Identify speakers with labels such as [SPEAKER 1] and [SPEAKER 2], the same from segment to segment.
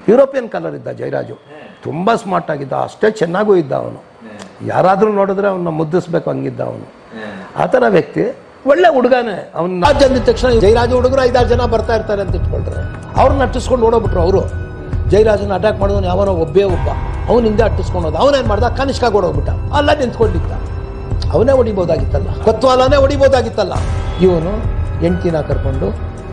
[SPEAKER 1] European colour ಇದ್ದ ಜಯರಾಜು, ತುಂಬ smart ಆಗಿದ್ದ, ಅಷ್ಟೇ ಚೆನ್ನಾಗೂ ಇದ್ದ ಅವನು. ಯಾರಾದರೂ ನೋಡಿದ್ರೆ ಅವನ್ನ ಮುದ್ದಿಸ್ಬೇಕು ಹಂಗಿದ್ದ ಅವನು. ಆ ಥರ ವ್ಯಕ್ತಿ, ಒಳ್ಳೆ ಹುಡುಗನೇ. ಅವ್ನು ರಾಜ್ಯ ಅಂದಿದ ತಕ್ಷಣ ಜಯರಾಜು ಹುಡುಗರು 5-6 ಜನ ಬರ್ತಾ ಇರ್ತಾರೆ ಅಂತ ಇಟ್ಕೊಳ್ತಾರೆ. ಅವ್ರನ್ನ ಅಟ್ಟಿಸ್ಕೊಂಡು ಓಡೋಗ್ಬಿಟ್ರು ಅವರು. ಜಯರಾಜನ ಅಟ್ಯಾಕ್ ಮಾಡಿದವನು ಯಾವನೋ ಒಬ್ಬ ಅವನು ಹಿಂದೆ ಅಟ್ಟಿಸ್ಕೊಂಡು ಹೋದ. ಅವನೇನು ಮಾಡ್ದ, ಕನಿಷ್ಕಾಗಿ ಓಡೋಗ್ಬಿಟ್ಟ. ಅಲ್ಲ ನಿಂತ್ಕೊಂಡಿದ್ದ, ಅವನೇ ಹೊಡಿಬೋದಾಗಿತ್ತಲ್ಲ, ಕೊತ್ವಾಲನೇ ಹೊಡಿಬೋದಾಗಿತ್ತಲ್ಲ. ಇವನು ಹೆಂಡ್ತಿನ ಕರ್ಕೊಂಡು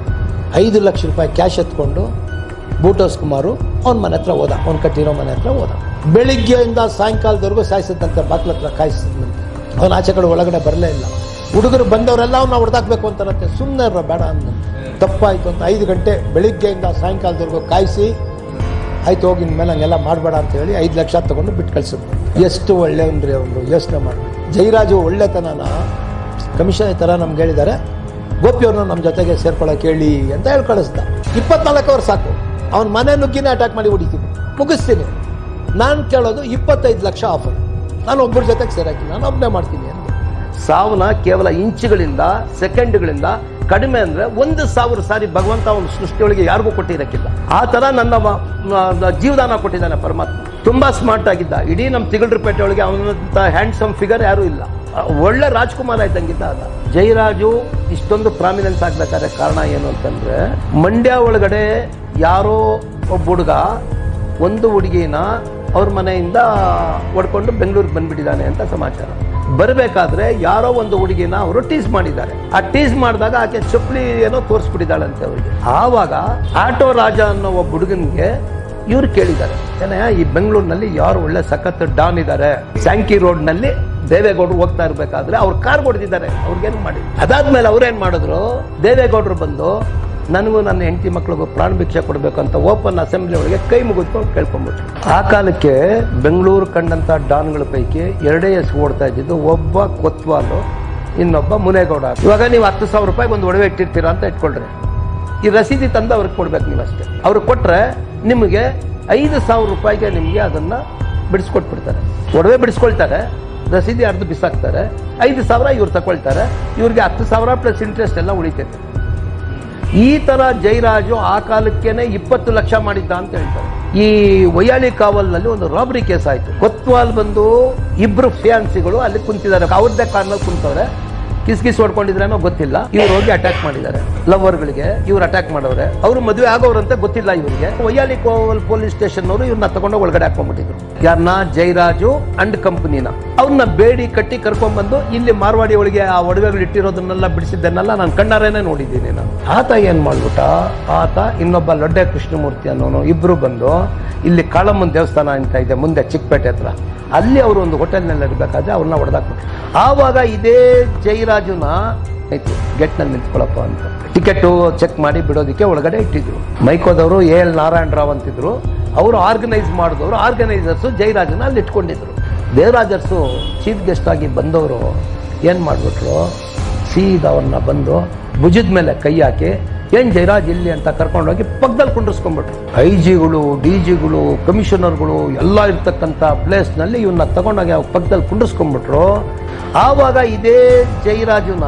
[SPEAKER 1] 5 ಲಕ್ಷ ರೂಪಾಯಿ ಕ್ಯಾಶ್ ಎತ್ಕೊಂಡು ಬೂಟೋಸ್ ಕುಮಾರು ಅವನ ಮನೆ ಹತ್ರ ಹೋದ, ಅವ್ನು ಕಟ್ಟಿರೋ ಮನೆ ಹತ್ರ ಹೋದ. ಬೆಳಿಗ್ಗೆಯಿಂದ ಸಾಯಂಕಾಲದವರೆಗೂ ಸಾಯಿಸಿದಂತೆ ಬಾಕ್ಲ ಹತ್ರ ಕಾಯಿಸಿದಂತೆ. ಅವನ ಆಚೆ ಕಡೆ ಒಳಗಡೆ ಬರಲೇ ಇಲ್ಲ. ಹುಡುಗರು ಬಂದವರೆಲ್ಲ ಅವನ್ನ ಹೊಡೆದಾಕ್ಬೇಕು ಅಂತಾರಂತೆ. ಸುಮ್ಮನೆ ಬೇಡ ಅಂದ, ತಪ್ಪಾಯಿತು ಅಂತ 5 ಗಂಟೆ ಬೆಳಿಗ್ಗೆಯಿಂದ ಸಾಯಂಕಾಲದವರೆಗೂ ಕಾಯಿಸಿ, ಆಯ್ತು ಹೋಗಿ ಇನ್ಮೇಲೆ ಹಂಗೆಲ್ಲ ಮಾಡಬೇಡ ಅಂತ ಹೇಳಿ 5 ಲಕ್ಷ ತೊಗೊಂಡು ಬಿಟ್ಟು ಕಳಿಸಿದ್ರು. ಎಷ್ಟು ಒಳ್ಳೆಯವ್ರಿ ಅವನು, ಯೋಚನೆ ಮಾಡಿ. ಜಯರಾಜು ಒಳ್ಳೆತನನ ಕಮಿಷನ್ ಥರ ನಮ್ಗೆ ಹೇಳಿದ್ದಾರೆ, ಗೋಪಿಯವ್ರನ್ನ ನಮ್ಮ ಜೊತೆಗೆ ಸೇರ್ಕೊಳ್ಳೋಕೆ ಹೇಳಿ ಅಂತ ಹೇಳಿ ಕಳಿಸ್ದ. 24 ಅವರ್ ಸಾಕು, ಅವನ ಮನೆ ನುಗ್ಗಿನೇ ಅಟ್ಯಾಕ್ ಮಾಡಿ ಹೊಡಿತೀನಿ, ಮುಗಿಸ್ತೀನಿ. ನಾನು ಕೇಳೋದು 25 ಲಕ್ಷ ಆಫರ್. ನಾನು ಒಬ್ಬರ ಜೊತೆಗೆ ಸೇರಾಕಿಲ್ಲ, ನಾನು ಒಬ್ಬನೇ ಮಾಡ್ತೀನಿ ಅಂತ. ಸಾವನ್ನ ಕೇವಲ ಇಂಚುಗಳಿಂದ, ಸೆಕೆಂಡ್ಗಳಿಂದ ಕಡಿಮೆ ಅಂದರೆ 1,000 ಸಾರಿ ಭಗವಂತ ಅವನ ಸೃಷ್ಟಿಯೊಳಗೆ ಯಾರಿಗೂ ಕೊಟ್ಟಿರಕ್ಕಿಲ್ಲ. ಆ ಥರ ನನ್ನ ಜೀವದಾನ ಕೊಟ್ಟಿದ್ದಾನೆ ಪರಮಾತ್ಮ. ತುಂಬಾ ಸ್ಮಾರ್ಟ್ ಆಗಿದ್ದ. ಇಡೀ ನಮ್ಮ ತಿಗಳರಪೇಟೆ ಒಳಗೆ ಅವನಂತ ಹ್ಯಾಂಡ್ಸಮ್ ಫಿಗರ್ ಯಾರೂ ಇಲ್ಲ. ಒಳ್ಳೆ ರಾಜ್ಕುಮಾರ್ ಆಯ್ತಂಗಿದ್ದ ಅದ. ಜಯರಾಜು ಇಷ್ಟೊಂದು ಪ್ರಾಮಿನೆನ್ಸ್ ಆಗ್ಬೇಕಾದ್ರೆ ಕಾರಣ ಏನು ಅಂತಂದ್ರೆ, ಮಂಡ್ಯ ಒಳಗಡೆ ಯಾರೋ ಒಬ್ಬ ಹುಡುಗ ಒಂದು ಹುಡುಗಿನ ಅವ್ರ ಮನೆಯಿಂದ ಹೊಡ್ಕೊಂಡು ಬೆಂಗಳೂರಿಗೆ ಬಂದ್ಬಿಟ್ಟಿದ್ದಾನೆ ಅಂತ ಸಮಾಚಾರ. ಬರಬೇಕಾದ್ರೆ ಯಾರೋ ಒಂದು ಹುಡುಗಿನ ಅವರು ಟೀಸ್ ಮಾಡಿದ್ದಾರೆ. ಆ ಟೀಸ್ ಮಾಡಿದಾಗ ಆಕೆ ಚಪ್ಪಲಿ ಏನೋ ತೋರಿಸ್ಬಿಟ್ಟಿದ್ದಾಳಂತೆ ಅವರಿಗೆ. ಆವಾಗ ಆಟೋ ರಾಜ ಅನ್ನೋ ಒಬ್ಬ ಹುಡುಗನಿಗೆ ಇವ್ರು ಕೇಳಿದ್ದಾರೆ, ಈ ಬೆಂಗಳೂರಿನಲ್ಲಿ ಯಾರು ಒಳ್ಳೆ ಸಖತ್ ಡಾನ್ ಇದ್ದಾರೆ, ಸ್ಯಾಂಕಿ ರೋಡ್ ನಲ್ಲಿ ದೇವೇಗೌಡರು ಹೋಗ್ತಾ ಇರ್ಬೇಕಾದ್ರೆ ಅವ್ರು ಕಾರ್ ಹೊಡೆದಿದ್ದಾರೆ, ಅವ್ರಿಗೇನು ಮಾಡಿ. ಅದಾದ್ಮೇಲೆ ಅವ್ರೇನ್ ಮಾಡಿದ್ರು, ದೇವೇಗೌಡರು ಬಂದು ನನಗೂ ನನ್ನ ಹೆಂಡತಿ ಮಕ್ಳಿಗೂ ಪ್ರಾಣ ಭಿಕ್ಷೆ ಕೊಡಬೇಕು ಅಂತ ಓಪನ್ ಅಸೆಂಬ್ಲಿ ಒಳಗೆ ಕೈ ಮುಗಿದ್ಕೊಂಡು ಕೇಳ್ಕೊಂಡ್ಬಿಟ್ರು. ಆ ಕಾಲಕ್ಕೆ ಬೆಂಗಳೂರು ಕಂಡಂತ ಡಾನ್ಗಳ ಪೈಕಿ 2 ಹೆಸರು ಓಡ್ತಾ ಇದ್ದಿದ್ದು, ಒಬ್ಬ ಕೊತ್ವಾಲು, ಇನ್ನೊಬ್ಬ ಮುನೇಗೌಡ. ಇವಾಗ ನೀವು 10,000 ರೂಪಾಯಿಗೆ ಒಂದು ಒಡವೆ ಇಟ್ಟಿರ್ತೀರಾ ಅಂತ ಇಟ್ಕೊಳ್ರಿ. ಈ ರಸೀದಿ ತಂದು ಅವ್ರಿಗೆ ಕೊಡ್ಬೇಕು ನೀವು ಅಷ್ಟೇ. ಅವ್ರಿಗೆ ಕೊಟ್ರೆ ನಿಮಗೆ 5,000 ರೂಪಾಯಿಗೆ ನಿಮಗೆ ಅದನ್ನ ಬಿಡಿಸ್ಕೊಟ್ಬಿಡ್ತಾರೆ. ಒಡವೆ ಬಿಡಿಸ್ಕೊಳ್ತಾರೆ, ರಸೀದಿ ಅರ್ಧ ಬಿಸಾಕ್ತಾರೆ, 5,000 ಇವ್ರು ತಗೊಳ್ತಾರೆ. ಇವ್ರಿಗೆ 10,000 ಪ್ಲಸ್ ಇಂಟ್ರೆಸ್ಟ್ ಎಲ್ಲ ಉಳಿತೈತೆ. ಈ ತರ ಜಯರಾಜು ಆ ಕಾಲಕ್ಕೇನೆ 20 ಲಕ್ಷ ಮಾಡಿದ್ದ ಅಂತ ಹೇಳ್ತಾರೆ. ಈ ವೈಯಾಳಿ ಕಾವಲ್ನಲ್ಲಿ ಒಂದು ರಾಬರಿ ಕೇಸ್ ಆಯ್ತು. ಕೊತ್ವಾಲ್ ಬಂದು 2 ಫಿಯಾನ್ಸಿಗಳು ಅಲ್ಲಿ ಕುಂತಿದ್ದಾರೆ, ಅವ್ರದ್ದೇ ಕಾರ್ನಲ್ಲಿ ಕುಂತವ್ರೆ. ಕಿಸ್ ಹೊಡ್ಕೊಂಡಿದ್ರೇನೋ ಗೊತ್ತಿಲ್ಲ, ಇವ್ರು ಹೋಗಿ ಅಟ್ಯಾಕ್ ಮಾಡಿದ್ದಾರೆ. ಲವರ್ಗಳಿಗೆ ಇವ್ರು ಅಟ್ಯಾಕ್ ಮಾಡವ್ರೆ. ಅವ್ರು ಮದುವೆ ಆಗೋರಂತೆ ಗೊತ್ತಿಲ್ಲ ಇವರಿಗೆ. ವೈಯಾಳಿ ಕೋವಲ್ ಪೊಲೀಸ್ ಸ್ಟೇಷನ್ ಅವರು ಇವ್ರನ್ನ ತಗೊಂಡು ಒಳಗಡೆ ಹಾಕೊಂಡ್ಬಿಟ್ಟಿದ್ರು. ಯಾರನ್ನ, ಜಯರಾಜು ಅಂಡ್ ಕಂಪನಿನ. ಅವ್ರನ್ನ ಬೇಡಿ ಕಟ್ಟಿ ಕರ್ಕೊಂಡ್ಬಂದು ಇಲ್ಲಿ ಮಾರ್ವಾಡಿ ಒಳಗೆ ಆ ಒಡವೆಗಳು ಇಟ್ಟಿರೋದನ್ನೆಲ್ಲ ಬಿಡಿಸಿದ್ದನ್ನೆಲ್ಲ ನಾನು ಕಣ್ಣಾರೇನೆ ನೋಡಿದ್ದೀನಿ ನಾನು. ಆತ ಏನ್ ಮಾಡ್ಬಿಟ್ಟ, ಆತ ಇನ್ನೊಬ್ಬ ಲೊಡ್ಡೆ ಕೃಷ್ಣಮೂರ್ತಿ ಅನ್ನೋನು, ಇಬ್ರು ಬಂದು ಇಲ್ಲಿ ಕಾಳಮ್ಮನ ದೇವಸ್ಥಾನ ಅಂತ ಇದೆ ಮುಂದೆ ಚಿಕ್ಕಪೇಟೆ ಹತ್ರ, ಅಲ್ಲಿ ಅವರು ಒಂದು ಹೋಟೆಲ್ನಲ್ಲಿ ಇರಬೇಕಾದ್ರೆ ಅವ್ರನ್ನ ಹೊಡೆದಾಕ್ಬಿಟ್ರು. ಆವಾಗ ಇದೇ ಜಯರಾಜುನ ಆಯ್ತು ಗೇಟ್ನಲ್ಲಿ ನಿಂತ್ಕೊಳ್ಳಪ್ಪ ಅಂತ ಟಿಕೆಟ್ ಚೆಕ್ ಮಾಡಿ ಬಿಡೋದಕ್ಕೆ ಒಳಗಡೆ ಇಟ್ಟಿದ್ರು. ಮೈಕೋದವರು AL ನಾರಾಯಣ ರಾವ್ ಅಂತಿದ್ರು, ಅವರು ಆರ್ಗನೈಸ್ ಮಾಡಿದವರು. ಆರ್ಗನೈಸರ್ಸು ಜಯರಾಜನ ಅಲ್ಲಿ ಇಟ್ಕೊಂಡಿದ್ರು. ದೇವರಾಜರ್ಸು ಚೀಫ್ ಗೆಸ್ಟ್ ಆಗಿ ಬಂದವರು ಏನ್ ಮಾಡ್ಬಿಟ್ರು, ಸೀದಾ ಅವ್ರನ್ನ ಬಂದು ಭುಜದ ಮೇಲೆ ಕೈ ಹಾಕಿ, ಏನ್ ಜಯರಾಜ್ ಇಲ್ಲಿ ಅಂತ ಕರ್ಕೊಂಡೋಗಿ ಪಕ್ಕದಲ್ಲಿ ಕುಂಡ್ರಿಸ್ಕೊಂಡ್ಬಿಟ್ರು. IG ಗಳು, DG ಗಳು, ಕಮಿಷನರ್ಗಳು ಎಲ್ಲ ಇರ್ತಕ್ಕಂಥ ಪ್ಲೇಸ್ ನಲ್ಲಿ ಇವನ್ನ ತಗೊಂಡೋಗಿ ಪಕ್ಕದಲ್ಲಿ ಕುಂಡ್ರಿಸ್ಕೊಂಡ್ಬಿಟ್ರು. ಆವಾಗ ಇದೇ ಜಯರಾಜುನ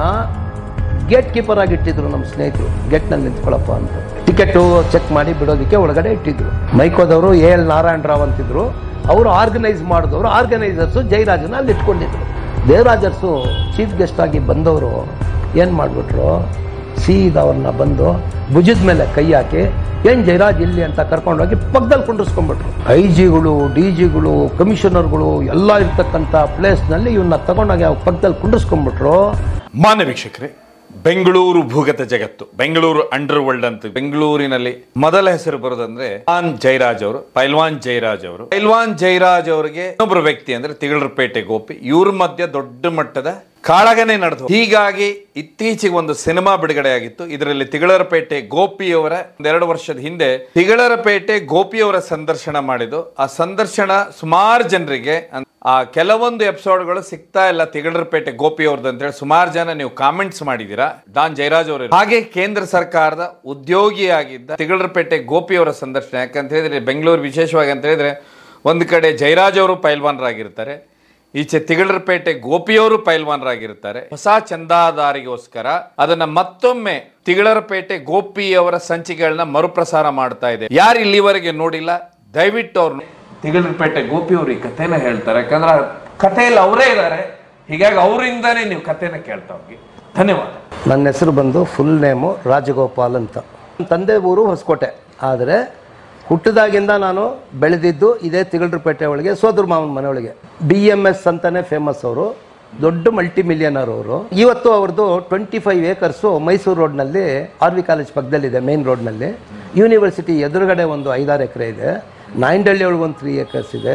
[SPEAKER 1] ಗೇಟ್ ಕೀಪರ್ ಆಗಿ ಇಟ್ಟಿದ್ರು ನಮ್ಮ ಸ್ನೇಹಿತರು. ಗೇಟ್ ನಲ್ಲಿ ನಿಂತ್ಕೊಳ್ಳಪ್ಪ ಅಂತ ಟಿಕೆಟ್ ಚೆಕ್ ಮಾಡಿ ಬಿಡೋದಕ್ಕೆ ಒಳಗಡೆ ಇಟ್ಟಿದ್ರು. ಮೈಕೋದವರು AL ನಾರಾಯಣ ರಾವ್ ಅಂತಿದ್ರು, ಅವರು ಆರ್ಗನೈಸ್ ಮಾಡಿದವರು. ಆರ್ಗನೈಸರ್ಸು ಜಯರಾಜನ ಅಲ್ಲಿ ಇಟ್ಕೊಂಡಿದ್ರು. ದೇವರಾಜರ್ಸು ಚೀಫ್ ಗೆಸ್ಟ್ ಆಗಿ ಬಂದವರು ಏನ್ ಮಾಡ್ಬಿಟ್ರು, ಸೀದಾ ಅವ್ರನ್ನ ಬಂದು ಭುಜದ ಮೇಲೆ ಕೈ ಹಾಕಿ, ಏನ್ ಜಯರಾಜ್ ಇಲ್ಲಿ ಅಂತ ಕರ್ಕೊಂಡೋಗಿ ಪಕ್ಕದಲ್ಲಿ ಕುಂಡ್ರಿಸ್ಕೊಂಡ್ಬಿಟ್ರು. IG ಗಳು, DG ಗಳು, ಕಮಿಷನರ್ಗಳು ಎಲ್ಲ ಇರ್ತಕ್ಕಂಥ ಪ್ಲೇಸ್ ನಲ್ಲಿ ಇವನ್ನ ತಗೊಂಡೋಗಿ ಪಕ್ಕದಲ್ಲಿ ಕುಂಡ್ರಿಸ್ಕೊಂಡ್ಬಿಟ್ರು.
[SPEAKER 2] ಮಾನ್ಯ ವೀಕ್ಷಕರೇ, ಬೆಂಗಳೂರು ಭೂಗತ ಜಗತ್ತು, ಬೆಂಗಳೂರು ಅಂಡರ್ ವರ್ಲ್ಡ್ ಅಂತ ಬೆಂಗಳೂರಿನಲ್ಲಿ ಮೊದಲ ಹೆಸರು ಬರೋದಂದ್ರೆ ಜಯರಾಜ್ ಅವರು, ಪೈಲ್ವಾನ್ ಜಯರಾಜ್ ಅವರು. ಪೈಲ್ವಾನ್ ಜಯರಾಜ್ ಅವರಿಗೆ ಇನ್ನೊಬ್ಬರು ವ್ಯಕ್ತಿ ಅಂದ್ರೆ ತಿಗಳರಪೇಟೆ ಗೋಪಿ, ಇವ್ರ ಮಧ್ಯೆ ದೊಡ್ಡ ಮಟ್ಟದ ಕಾಳಗನೆ ನಡೆದು, ಹೀಗಾಗಿ ಇತ್ತೀಚೆಗೆ ಒಂದು ಸಿನಿಮಾ ಬಿಡುಗಡೆ ಆಗಿತ್ತು. ಇದರಲ್ಲಿ ತಿಗಳರಪೇಟೆ ಗೋಪಿಯವರ 2 ವರ್ಷದ ಹಿಂದೆ ತಿಗಳರಪೇಟೆ ಗೋಪಿಯವರ ಸಂದರ್ಶನ ಮಾಡಿದ್ದು. ಆ ಸಂದರ್ಶನ ಸುಮಾರು ಜನರಿಗೆ ಆ ಕೆಲವೊಂದು ಎಪಿಸೋಡ್ಗಳು ಸಿಗ್ತಾ ಇಲ್ಲ ತಿಗಳರಪೇಟೆ ಗೋಪಿಯವ್ರದ್ದು ಅಂತ ಹೇಳಿ ಸುಮಾರು ಜನ ನೀವು ಕಾಮೆಂಟ್ಸ್ ಮಾಡಿದೀರಾ. ಡಾನ್ ಜಯರಾಜ್ ಅವರು ಹಾಗೆ ಕೇಂದ್ರ ಸರ್ಕಾರದ ಉದ್ಯೋಗಿಯಾಗಿದ್ದ ತಿಗಳರಪೇಟೆ ಗೋಪಿಯವರ ಸಂದರ್ಶನ. ಯಾಕಂತ ಹೇಳಿದ್ರೆ ಬೆಂಗಳೂರು ವಿಶೇಷವಾಗಿ ಅಂತ ಹೇಳಿದ್ರೆ ಒಂದು ಕಡೆ ಜಯರಾಜ್ ಅವರು ಪೈಲ್ವಾನರಾಗಿರ್ತಾರೆ, ಈಚೆ ತಿಗಳರಪೇಟೆ ಗೋಪಿಯವರು ಪೈಲ್ವಾನರಾಗಿರ್ತಾರೆ. ಹೊಸ ಚಂದಾದಾರಿಗೋಸ್ಕರ ಅದನ್ನ ಮತ್ತೊಮ್ಮೆ ತಿಗಳರಪೇಟೆ ಗೋಪಿ ಅವರ ಸಂಚಿಕೆಗಳನ್ನ ಮರುಪ್ರಸಾರ ಮಾಡ್ತಾ ಇದೆ. ಯಾರು ಇಲ್ಲಿವರೆಗೆ ನೋಡಿಲ್ಲ ದಯವಿಟ್ಟು ಅವ್ರು ತಿಗಳರಪೇಟೆ ಗೋಪಿ ಅವರು ಈ ಕಥೆನ ಹೇಳ್ತಾರೆ. ಯಾಕಂದ್ರೆ ಕಥೆಯಲ್ಲಿ ಅವರೇ ಇದ್ದಾರೆ, ಹೀಗಾಗಿ ಅವರಿಂದಾನೇ ನೀವು ಕಥೆನ ಕೇಳ್ತಾ ಹೋಗಿ. ಧನ್ಯವಾದ.
[SPEAKER 1] ನನ್ನ ಹೆಸರು ಬಂದು ಫುಲ್ ನೇಮು ರಾಜಗೋಪಾಲ್ ಅಂತ. ತಂದೆ ಊರು ಹೊಸಕೋಟೆ, ಆದರೆ ಹುಟ್ಟಿದಾಗಿಂದ ನಾನು ಬೆಳೆದಿದ್ದು ಇದೇ ತಿಗಳರಪೇಟೆ ಒಳಗೆ ಸೋದರ ಮಾವನ ಮನೆಯೊಳಗೆ. BMS ಅಂತಾನೆ ಫೇಮಸ್. ಅವರು ದೊಡ್ಡ ಮಲ್ಟಿ ಮಿಲಿಯನರ್ ಅವರು. ಇವತ್ತು ಅವ್ರದ್ದು 25 ಏಕರ್ಸು ಮೈಸೂರು ರೋಡ್ನಲ್ಲಿ RV ಕಾಲೇಜ್ ಪಕ್ಕದಲ್ಲಿದೆ, ಮೇನ್ ರೋಡ್ನಲ್ಲಿ. ಯೂನಿವರ್ಸಿಟಿ ಎದುರುಗಡೆ ಒಂದು 5-6 ಎಕರೆ ಇದೆ. ನಾಯಂಡಹಳ್ಳಿ ಒಳಗೆ ಒಂದು 3 ಏಕರ್ಸ್ ಇದೆ.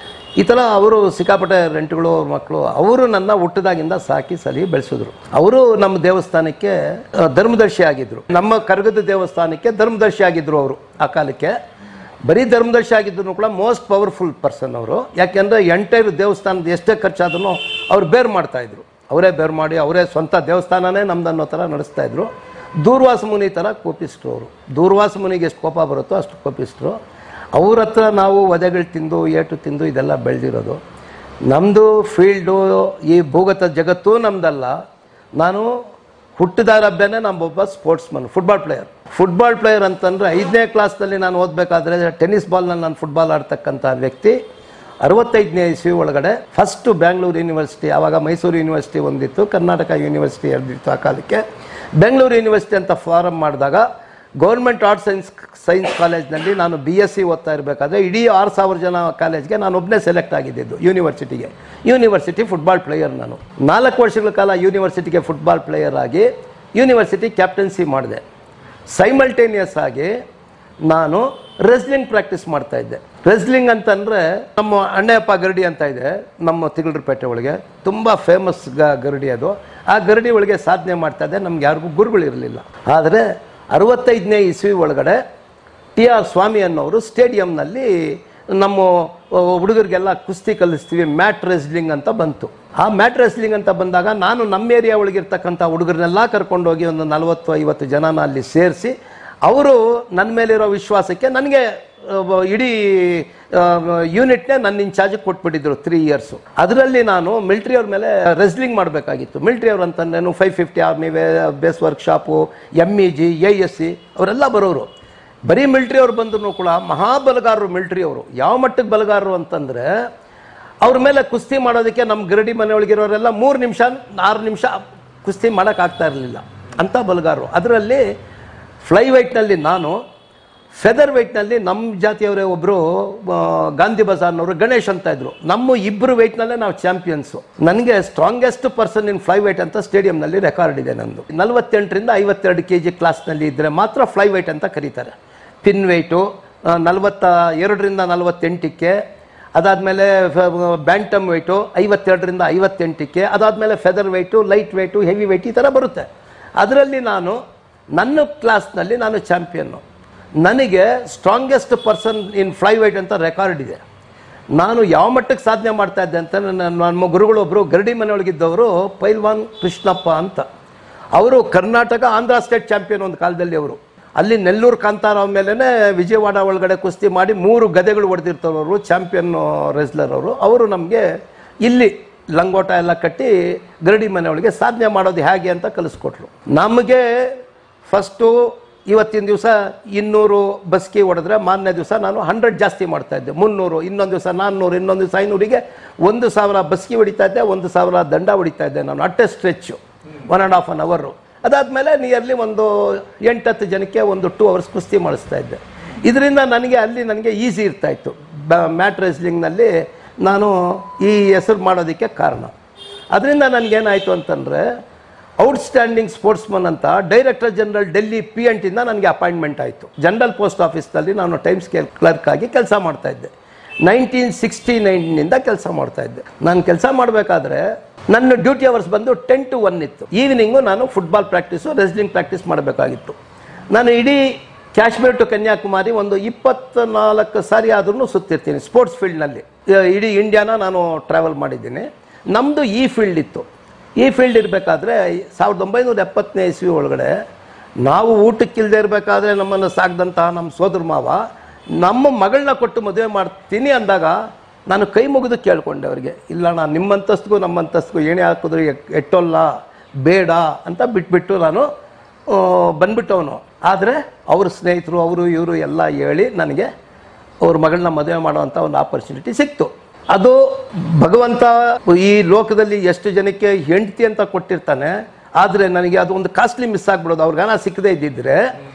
[SPEAKER 1] ಈ ಥರ ಅವರು ಸಿಕ್ಕಾಪಟ್ಟೆ ರೆಂಟ್ಗಳು, ಅವ್ರ ಮಕ್ಕಳು. ಅವರು ನನ್ನ ಹುಟ್ಟಿದಾಗಿಂದ ಸಾಕಿ ಸಲಿ ಬೆಳೆಸಿದ್ರು. ಅವರು ನಮ್ಮ ದೇವಸ್ಥಾನಕ್ಕೆ ಧರ್ಮದರ್ಶಿ ಆಗಿದ್ರು. ನಮ್ಮ ಕರಗದ ದೇವಸ್ಥಾನಕ್ಕೆ ಧರ್ಮದರ್ಶಿ ಆಗಿದ್ರು ಅವರು. ಆ ಕಾಲಕ್ಕೆ ಬರೀ ಧರ್ಮದರ್ಶಿ ಆಗಿದ್ರು ಕೂಡ ಮೋಸ್ಟ್ ಪವರ್ಫುಲ್ ಪರ್ಸನ್ ಅವರು. ಯಾಕೆಂದರೆ ಎಂಟೈರ್ ದೇವಸ್ಥಾನದ ಎಷ್ಟೇ ಖರ್ಚಾದ್ರೂ ಅವ್ರು ಬೇರ್ ಮಾಡ್ತಾಯಿದ್ರು. ಅವರೇ ಬೇರ್ ಮಾಡಿ ಅವರೇ ಸ್ವಂತ ದೇವಸ್ಥಾನನೇ ನಮ್ದು ಅನ್ನೋ ಥರ ನಡೆಸ್ತಾಯಿದ್ರು. ದೂರ್ವಾಸ ಮುನಿ ಥರ ಕೋಪಿಸ್ಟ್ರು ಅವರು. ದೂರ್ವಾಸ ಮುನಿಗೆ ಎಷ್ಟು ಕೋಪ ಬರುತ್ತೋ ಅಷ್ಟು ಕೋಪಿಸ್ಟ್ರು. ಅವ್ರ ಹತ್ರ ನಾವು ವಧೆಗಳು ತಿಂದು ಏಟು ತಿಂದು ಇದೆಲ್ಲ ಬೆಳೆದಿರೋದು. ನಮ್ಮದು ಫೀಲ್ಡು ಈ ಭೂಗತ ಜಗತ್ತು ನಮ್ಮದಲ್ಲ. ನಾನು ಹುಟ್ಟಿದಾರಬ್ಬನೇ ನಮ್ಮೊಬ್ಬ ಸ್ಪೋರ್ಟ್ಸ್ಮನ್, ಫುಟ್ಬಾಲ್ ಪ್ಲೇಯರ್ ಅಂತಂದರೆ 5ನೇ ಕ್ಲಾಸ್ನಲ್ಲಿ ನಾನು ಓದಬೇಕಾದ್ರೆ ಟೆನ್ನಿಸ್ ಬಾಲ್ನಲ್ಲಿ ನಾನು ಫುಟ್ಬಾಲ್ ಆಡ್ತಕ್ಕಂಥ ವ್ಯಕ್ತಿ 65ನೇ ಇಸ್ವಿ ಒಳಗಡೆ ಫಸ್ಟು ಬ್ಯಾಂಗ್ಳೂರು ಯೂನಿವರ್ಸಿಟಿ, ಆವಾಗ ಮೈಸೂರು ಯೂನಿವರ್ಸಿಟಿ ಒಂದಿತ್ತು, ಕರ್ನಾಟಕ ಯೂನಿವರ್ಸಿಟಿ ಎರಡಿತ್ತು. ಆ ಕಾಲಕ್ಕೆ ಬೆಂಗಳೂರು ಯೂನಿವರ್ಸಿಟಿ ಅಂತ ಫಾರಮ್ ಮಾಡಿದಾಗ ಗೌರ್ಮೆಂಟ್ ಆರ್ಟ್ಸ್ ಸೈನ್ಸ್ ಕಾಲೇಜ್ನಲ್ಲಿ ನಾನು BSc ಓದ್ತಾ ಇರಬೇಕಾದ್ರೆ ಇಡೀ 6000 ಜನ ಕಾಲೇಜ್ಗೆ ನಾನು ಒಬ್ಬನೇ ಸೆಲೆಕ್ಟ್ ಆಗಿದ್ದಿದ್ದು ಯೂನಿವರ್ಸಿಟಿ ಫುಟ್ಬಾಲ್ ಪ್ಲೇಯರ್. ನಾನು 4 ವರ್ಷಗಳ ಕಾಲ ಯೂನಿವರ್ಸಿಟಿಗೆ ಫುಟ್ಬಾಲ್ ಪ್ಲೇಯರ್ ಆಗಿ ಯೂನಿವರ್ಸಿಟಿ ಕ್ಯಾಪ್ಟನ್ಸಿ ಮಾಡಿದೆ. ಸೈಮಲ್ಟೇನಿಯಸ್ ಆಗಿ ನಾನು ರೆಸ್ಲಿಂಗ್ ಪ್ರಾಕ್ಟೀಸ್ ಮಾಡ್ತಾಯಿದ್ದೆ. ರೆಸ್ಲಿಂಗ್ ಅಂತಂದರೆ ನಮ್ಮ ಅಣ್ಣಯ್ಯಪ್ಪ ಗರಡಿ ಅಂತ ಇದೆ ನಮ್ಮ ತಿಗಳರಪೇಟೆ ಒಳಗೆ, ತುಂಬ ಫೇಮಸ್ ಗರಡಿ ಅದು. ಆ ಗರಡಿ ಒಳಗೆ ಸಾಧನೆ ಮಾಡ್ತಾಯಿದ್ದೆ. ನಮ್ಗೆ ಯಾರಿಗೂ ಗುರುಗಳಿರಲಿಲ್ಲ. ಆದರೆ 65ನೇ ಇಸ್ವಿ ಒಳಗಡೆ TR ಸ್ವಾಮಿ ಅನ್ನೋರು ಸ್ಟೇಡಿಯಂನಲ್ಲಿ ನಮ್ಮ ಹುಡುಗರಿಗೆಲ್ಲ ಕುಸ್ತಿ ಕಲಿಸ್ತೀವಿ, ಮ್ಯಾಟ್ ರೆಸ್ಲಿಂಗ್ ಅಂತ ಬಂತು. ಆ ಮ್ಯಾಟ್ ರೆಸ್ಲಿಂಗ್ ಅಂತ ಬಂದಾಗ ನಾನು ನಮ್ಮ ಏರಿಯಾ ಒಳಗಿರ್ತಕ್ಕಂಥ ಹುಡುಗರನ್ನೆಲ್ಲ ಕರ್ಕೊಂಡೋಗಿ ಒಂದು 40-50 ಜನನ ಅಲ್ಲಿ ಸೇರಿಸಿ ಅವರು ನನ್ನ ಮೇಲಿರೋ ವಿಶ್ವಾಸಕ್ಕೆ ನನಗೆ ಇಡೀ ಯೂನಿಟ್ನೇ ನನ್ನ ಇನ್ಚಾರ್ಜಿಗೆ ಕೊಟ್ಬಿಟ್ಟಿದ್ರು 3 ಇಯರ್ಸು. ಅದರಲ್ಲಿ ನಾನು ಮಿಲ್ಟ್ರಿಯವ್ರ ಮೇಲೆ ರೆಸ್ಲಿಂಗ್ ಮಾಡಬೇಕಾಗಿತ್ತು. ಮಿಲ್ಟ್ರಿಯವ್ರು ಅಂತಂದ್ರೇನು 550 army base workshop, MEG, ASC ಅವರೆಲ್ಲ ಬರೋರು. ಬರೀ ಮಿಲ್ಟ್ರಿಯವ್ರು ಬಂದ್ರು ಕೂಡ ಮಹಾಬಲಗಾರರು ಮಿಲ್ಟ್ರಿಯವರು. ಯಾವ ಮಟ್ಟಕ್ಕೆ ಬಲಗಾರರು ಅಂತಂದರೆ ಅವ್ರ ಮೇಲೆ ಕುಸ್ತಿ ಮಾಡೋದಕ್ಕೆ ನಮ್ಮ ಗರಡಿ ಮನೆಯೊಳಗಿರೋರೆಲ್ಲ 3 ನಿಮಿಷ 6 ನಿಮಿಷ ಕುಸ್ತಿ ಮಾಡೋಕ್ಕಾಗ್ತಾ ಇರಲಿಲ್ಲ, ಅಂಥ ಬಲಗಾರರು. ಅದರಲ್ಲಿ ಫ್ಲೈ ವೆಯ್ಟ್ನಲ್ಲಿ ನಾನು, ಫೆದರ್ ವೆಯ್ಟ್ನಲ್ಲಿ ನಮ್ಮ ಜಾತಿಯವರೇ ಒಬ್ಬರು ಗಾಂಧಿ ಬಜಾರ್ನವರು ಗಣೇಶ್ ಅಂತ ಇದ್ರು. ನಮ್ಮ ಇಬ್ಬರು ವೆಯ್ಟ್ನಲ್ಲೇ ನಾವು ಚಾಂಪಿಯನ್ಸು. ನನಗೆ strongest person in flyweight ಅಂತ ಸ್ಟೇಡಿಯಂನಲ್ಲಿ ರೆಕಾರ್ಡ್ ಇದೆ ನಂದು. 48ರಿಂದ 52 kg ಕ್ಲಾಸ್ನಲ್ಲಿ ಇದ್ದರೆ ಮಾತ್ರ ಫ್ಲೈ ವೆಯ್ಟ್ ಅಂತ ಕರೀತಾರೆ. ಪಿನ್ ವೆಯ್ಟು 42ರಿಂದ 48ಕ್ಕೆ, ಅದಾದಮೇಲೆ ಬ್ಯಾಂಟಮ್ ವೆಯ್ಟು 52ರಿಂದ 58ಕ್ಕೆ, ಅದಾದಮೇಲೆ featherweight, lightweight, heavyweight ಈ ಥರ ಬರುತ್ತೆ. ಅದರಲ್ಲಿ ನನ್ನ ಕ್ಲಾಸ್ನಲ್ಲಿ ನಾನು ಚಾಂಪಿಯನ್ನು. ನನಗೆ strongest person in flyweight ಅಂತ ರೆಕಾರ್ಡ್ ಇದೆ. ನಾನು ಯಾವ ಮಟ್ಟಕ್ಕೆ ಸಾಧನೆ ಮಾಡ್ತಾ ಇದ್ದೆ ಅಂತ ನಮ್ಮ ಗುರುಗಳೊಬ್ಬರು ಗರಡಿ ಮನೆಯೊಳಗಿದ್ದವರು ಪೈಲ್ವಾನ್ ಕೃಷ್ಣಪ್ಪ ಅಂತ. ಅವರು ಕರ್ನಾಟಕ ಆಂಧ್ರ ಸ್ಟೇಟ್ ಚಾಂಪಿಯನ್ ಒಂದು ಕಾಲದಲ್ಲಿ. ಅವರು ಅಲ್ಲಿ ನೆಲ್ಲೂರು ಕಾಂತಾರಾವ್ ಮೇಲೇ ವಿಜಯವಾಡ ಒಳಗಡೆ ಕುಸ್ತಿ ಮಾಡಿ 3 ಗದೆಗಳು ಹೊಡೆದಿರ್ತವರು, ಚಾಂಪಿಯನ್ ರೆಸ್ಲರ್ ಅವರು. ಅವರು ನಮಗೆ ಇಲ್ಲಿ ಲಂಗೋಟ ಎಲ್ಲ ಕಟ್ಟಿ ಗರಡಿ ಮನೆಯೊಳಗೆ ಸಾಧನೆ ಮಾಡೋದು ಹೇಗೆ ಅಂತ ಕಲಿಸ್ಕೊಟ್ರು. ನಮಗೆ ಫಸ್ಟು ಇವತ್ತಿನ ದಿವಸ 200 ಬಸ್ಕಿ ಹೊಡೆದ್ರೆ ಮಾರನೇ ದಿವಸ ನಾನು 100 ಜಾಸ್ತಿ ಮಾಡ್ತಾಯಿದ್ದೆ, 300, ಇನ್ನೊಂದು ದಿವಸ 400, ಇನ್ನೊಂದು ದಿವಸ 500ಗೆ 1000 ಬಸ್ಕಿ ಹೊಡಿತಾ ಇದ್ದೆ, 1000 ದಂಡ ಹೊಡಿತಾ ಇದ್ದೆ ನಾನು. ಅಟ್ಟೆ ಸ್ಟ್ರೆಚ್ಚು 1.5 hour. ಅದಾದಮೇಲೆ ನಿಯರ್ಲಿ ಒಂದು 8-10 ಜನಕ್ಕೆ ಒಂದು 2 hours ಕುಸ್ತಿ ಮಾಡಿಸ್ತಾ ಇದ್ದೆ. ಇದರಿಂದ ನನಗೆ ಈಸಿ ಇರ್ತಾಯಿತ್ತು. ಮ್ಯಾಟ್ ರೆಸ್ಲಿಂಗ್ನಲ್ಲಿ ನಾನು ಈ ಹೆಸರು ಮಾಡೋದಕ್ಕೆ ಕಾರಣ. ಅದರಿಂದ ನನಗೇನಾಯಿತು ಅಂತಂದರೆ ಔಟ್ಸ್ಟ್ಯಾಂಡಿಂಗ್ ಸ್ಪೋರ್ಟ್ಸ್ಮನ್ ಅಂತ ಡೈರೆಕ್ಟರ್ ಜನರಲ್ ಡೆಲ್ಲಿ P&Tಯಿಂದ ನನಗೆ ಅಪಾಯಿಂಟ್ಮೆಂಟ್ ಆಯಿತು. ಜನರಲ್ ಪೋಸ್ಟ್ ಆಫೀಸ್ನಲ್ಲಿ ನಾನು ಟೈಮ್ ಸ್ಕೇಲ್ ಕ್ಲರ್ಕ್ ಆಗಿ ಕೆಲಸ ಮಾಡ್ತಾಯಿದ್ದೆ. 1969ನಿಂದ ಕೆಲಸ ಮಾಡ್ತಾಯಿದ್ದೆ. ನಾನು ಕೆಲಸ ಮಾಡಬೇಕಾದ್ರೆ ನನ್ನ ಡ್ಯೂಟಿ ಅವರ್ಸ್ ಬಂದು 10 to 1 ಇತ್ತು. ಈವ್ನಿಂಗು ನಾನು ಫುಟ್ಬಾಲ್ ಪ್ರಾಕ್ಟೀಸು, ರೆಸ್ಲಿಂಗ್ ಪ್ರಾಕ್ಟೀಸ್ ಮಾಡಬೇಕಾಗಿತ್ತು. ನಾನು ಇಡೀ ಕಾಶ್ಮೀರ್ ಟು ಕನ್ಯಾಕುಮಾರಿ ಒಂದು 24 ಸಾರಿ ಆದ್ರೂ ಸುತ್ತಿರ್ತೀನಿ ಸ್ಪೋರ್ಟ್ಸ್ ಫೀಲ್ಡ್ನಲ್ಲಿ. ಇಡೀ ಇಂಡಿಯಾನ ನಾನು ಟ್ರಾವೆಲ್ ಮಾಡಿದ್ದೀನಿ. ನಮ್ಮದು ಈ ಫೀಲ್ಡ್ ಇತ್ತು. ಈ ಫೀಲ್ಡ್ ಇರಬೇಕಾದ್ರೆ 1970ನೇ ಇಸ್ವಿ ಒಳಗಡೆ ನಾವು ಊಟಕ್ಕಿಲ್ಲದೆ ಇರಬೇಕಾದ್ರೆ ನಮ್ಮನ್ನು ಸಾಕಿದಂತಹ ನಮ್ಮ ಸೋದರ ಮಾವ ನಮ್ಮ ಮಗಳನ್ನ ಕೊಟ್ಟು ಮದುವೆ ಮಾಡ್ತೀನಿ ಅಂದಾಗ ನಾನು ಕೈ ಮುಗಿದು ಕೇಳ್ಕೊಂಡೆ ಅವರಿಗೆ, ಇಲ್ಲ ನಾನು ನಿಮ್ಮಂತಸ್ತಿಗೂ ನಮ್ಮಂತಸ್ತಿಗೂ ಏನೇ ಹಾಕಿದ್ರು ಎಟ್ಟೋಲ್ಲ ಬೇಡ ಅಂತ ಬಿಟ್ಬಿಟ್ಟು ನಾನು ಬಂದ್ಬಿಟ್ಟವನು. ಆದರೆ ಅವ್ರ ಸ್ನೇಹಿತರು ಅವರು ಇವರು ಎಲ್ಲ ಹೇಳಿ ನನಗೆ ಅವ್ರ ಮಗಳನ್ನ ಮದುವೆ ಮಾಡುವಂಥ ಒಂದು ಆಪರ್ಚುನಿಟಿ ಸಿಕ್ತು. ಅದು ಭಗವಂತ ಈ ಲೋಕದಲ್ಲಿ ಎಷ್ಟು ಜನಕ್ಕೆ ಹೆಂಡತಿ ಅಂತ ಕೊಟ್ಟಿರ್ತಾನೆ, ಆದರೆ ನನಗೆ ಅದು ಒಂದು ಕಾಸ್ಟ್ಲಿ ಮಿಸ್ ಆಗ್ಬಿಡೋದು. ಅವ್ರಿಗಾನ ಸಿಕ್ಕದೇ ಇದ್ದಿದ್ರೆ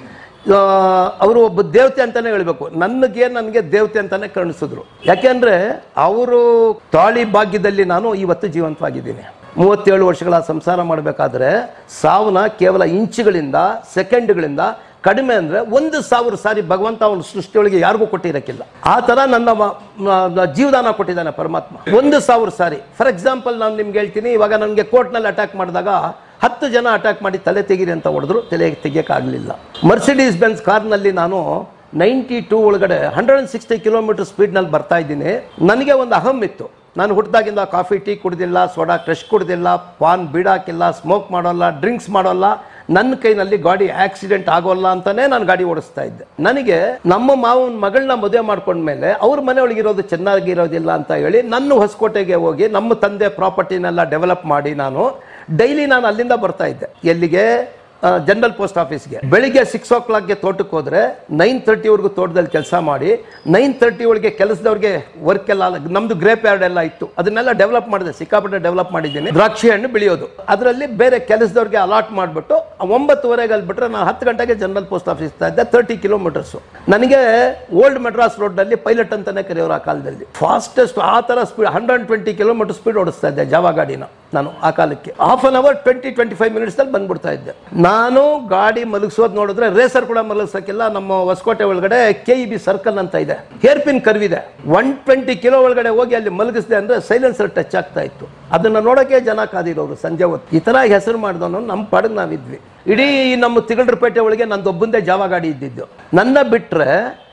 [SPEAKER 1] ಅವರು ಒಬ್ಬ ದೇವತೆ ಅಂತಾನೆ ಹೇಳ್ಬೇಕು, ನನಗೆ ದೇವತೆ ಅಂತಾನೆ ಕಾಣಿಸಿದ್ರು. ಯಾಕೆಂದ್ರೆ ಅವರು ತಾಳಿ ಭಾಗ್ಯದಲ್ಲಿ ನಾನು ಇವತ್ತು ಜೀವಂತವಾಗಿದ್ದೀನಿ. 37 ವರ್ಷಗಳ ಸಂಸಾರ ಮಾಡಬೇಕಾದ್ರೆ ಸಾವನ್ನ ಕೇವಲ ಇಂಚುಗಳಿಂದ ಸೆಕೆಂಡ್ಗಳಿಂದ ಕಡಿಮೆ ಅಂದರೆ 1,000 ಸಾರಿ ಭಗವಂತ ಅವನ ಸೃಷ್ಟಿಯೊಳಗೆ ಯಾರಿಗೂ ಕೊಟ್ಟಿರಕ್ಕಿಲ್ಲ. ಆ ಥರ ನನ್ನ ಜೀವದಾನ ಕೊಟ್ಟಿದ್ದಾನೆ ಪರಮಾತ್ಮ 1,000 ಸಾರಿ. ಫಾರ್ ಎಕ್ಸಾಂಪಲ್ ನಾನು ನಿಮ್ಗೆ ಹೇಳ್ತೀನಿ, ಇವಾಗ ನನಗೆ ಕೋರ್ಟ್ನಲ್ಲಿ ಅಟ್ಯಾಕ್ ಮಾಡಿದಾಗ 10 ಜನ ಅಟ್ಯಾಕ್ ಮಾಡಿ ತಲೆ ತೆಗೀರಿ ಅಂತ ಹೊಡೆದ್ರು, ತಲೆ ತೆಗಿಯೋಕ್ಕಾಗಲಿಲ್ಲ. ಮರ್ಸಿಡೀಸ್ ಬೆನ್ಸ್ ಕಾರ್ನಲ್ಲಿ ನಾನು 92 ಒಳಗಡೆ 160 ಕಿಲೋಮೀಟರ್ ಸ್ಪೀಡ್ನಲ್ಲಿ ಬರ್ತಾ ಇದ್ದೀನಿ. ನನಗೆ ಒಂದು ಅಹಂ ಇತ್ತು, ನಾನು ಹುಟ್ಟಿದಾಗಿಂದ ಕಾಫಿ ಟೀ ಕುಡ್ದಿಲ್ಲ, ಸೋಡಾ ಕ್ರಶ್ ಕುಡ್ದಿಲ್ಲ, ಪಾನ್ ಬೀಡಾಕಿಲ್ಲ, ಸ್ಮೋಕ್ ಮಾಡೋಲ್ಲ, ಡ್ರಿಂಕ್ಸ್ ಮಾಡೋಲ್ಲ, ನನ್ನ ಕೈನಲ್ಲಿ ಗಾಡಿ ಆಕ್ಸಿಡೆಂಟ್ ಆಗೋಲ್ಲ ಅಂತಾನೆ ನಾನು ಗಾಡಿ ಓಡಿಸ್ತಾ ಇದ್ದೆ. ನನಗೆ ನಮ್ಮ ಮಾವನ ಮಗಳನ್ನ ಮದುವೆ ಮಾಡ್ಕೊಂಡ್ಮೇಲೆ ಅವ್ರ ಮನೆ ಒಳಗಿರೋದು ಚೆನ್ನಾಗಿರೋದಿಲ್ಲ ಅಂತ ಹೇಳಿ ನನ್ನ ಹೊಸಕೋಟೆಗೆ ಹೋಗಿ ನಮ್ಮ ತಂದೆ ಪ್ರಾಪರ್ಟಿನೆಲ್ಲ ಡೆವಲಪ್ ಮಾಡಿ ನಾನು ಡೈಲಿ ಅಲ್ಲಿಂದ ಬರ್ತಾ ಇದ್ದೆ. ಎಲ್ಲಿಗೆ? ಜನರಲ್ ಪೋಸ್ಟ್ ಆಫೀಸ್ಗೆ. ಬೆಳಿಗ್ಗೆ 6 o'clockಗೆ ತೋಟಕ್ಕೆ ಹೋದ್ರೆ 9:30ವರೆಗೂ ತೋಟದಲ್ಲಿ ಕೆಲಸ ಮಾಡಿ 9:30 ಒಳಗೆ ಕೆಲಸದವ್ರಿಗೆ ವರ್ಕ್ ಎಲ್ಲ, ನಮ್ದು ಗ್ರೇಪ್ ಯಾರ್ಡ್ ಎಲ್ಲ ಇತ್ತು, ಅದನ್ನೆಲ್ಲ ಡೆವಲಪ್ ಮಾಡಿದೆ, ಸಿಕ್ಕಾಪಟ್ಟೆ ಡೆವಲಪ್ ಮಾಡಿದ್ದೀನಿ. ದ್ರಾಕ್ಷಿ ಹಣ್ಣು ಬೆಳೆಯೋದು, ಅದರಲ್ಲಿ ಬೇರೆ ಕೆಲಸದವ್ರಿಗೆ ಅಲಾಟ್ ಮಾಡಿಬಿಟ್ಟು 9:30ಗೆ ಅಲ್ಲಿ ಬಿಟ್ರೆ ನಾನು 10 ಗಂಟೆಗೆ ಜನರಲ್ ಪೋಸ್ಟ್ ಆಫೀಸ್ ಇದ್ದೆ. 30 ಕಿಲೋಮೀಟರ್ಸು. ನನಗೆ ಓಲ್ಡ್ ಮೆಡ್ರಾಸ್ ರೋಡ್ನಲ್ಲಿ ಪೈಲಟ್ ಅಂತಾನೆ ಕರೆಯೋರು ಆ ಕಾಲದಲ್ಲಿ. ಫಾಸ್ಟೆಸ್ಟ್ ಆ ಥರ ಸ್ಪೀಡ್ 120 ಕಿಲೋಮೀಟರ್ ಸ್ಪೀಡ್ ಓಡಿಸ್ತಾ ಇದ್ದೆ ಜಾವಾ ಗಾಡಿನ ನಾನು ಆ ಕಾಲಕ್ಕೆ. ಹಾಫ್ ಅನ್ ಅವರ್ 20-25 ಮಿನಿಟ್ಸಲ್ಲಿ ಬಂದ್ಬಿಡ್ತಾ ಇದ್ದೆ. ನಾನು ಗಾಡಿ ಮಲಗಿಸೋದು ನೋಡಿದ್ರೆ ರೇಸರ್ ಕೂಡ ಮಲಗಿಸೋಕ್ಕಿಲ್ಲ. ನಮ್ಮ ಹೊಸಕೋಟೆ ಒಳಗಡೆ KEB ಸರ್ಕಲ್ ಅಂತ ಇದೆ, ಹೇರ್ ಪಿನ್ ಕರ್ವ್ ಇದೆ. 120 ಕಿಲೋ ಒಳಗಡೆ ಹೋಗಿ ಅಲ್ಲಿ ಮಲಗಿಸಿದೆ ಅಂದ್ರೆ ಸೈಲೆನ್ಸರ್ ಟಚ್ ಆಗ್ತಾ ಇತ್ತು. ಅದನ್ನ ನೋಡೋಕೆ ಜನ ಕಾದಿರೋರು ಸಂಜೆ ಹೊತ್ತು. ಈ ತರ ಹೆಸರು ಮಾಡಿದವನು ನಮ್ಮ ಪಾಡಿಗೆ ನಾವಿದ್ವಿ. ಇಡೀ ನಮ್ಮ ತಿಗಳರಪೇಟೆ ಒಳಗೆ ನಂದೊಬ್ಬಂದೇ ಜಾವಾ ಗಾಡಿ ಇದ್ದಿದ್ದು. ನನ್ನ ಬಿಟ್ರೆ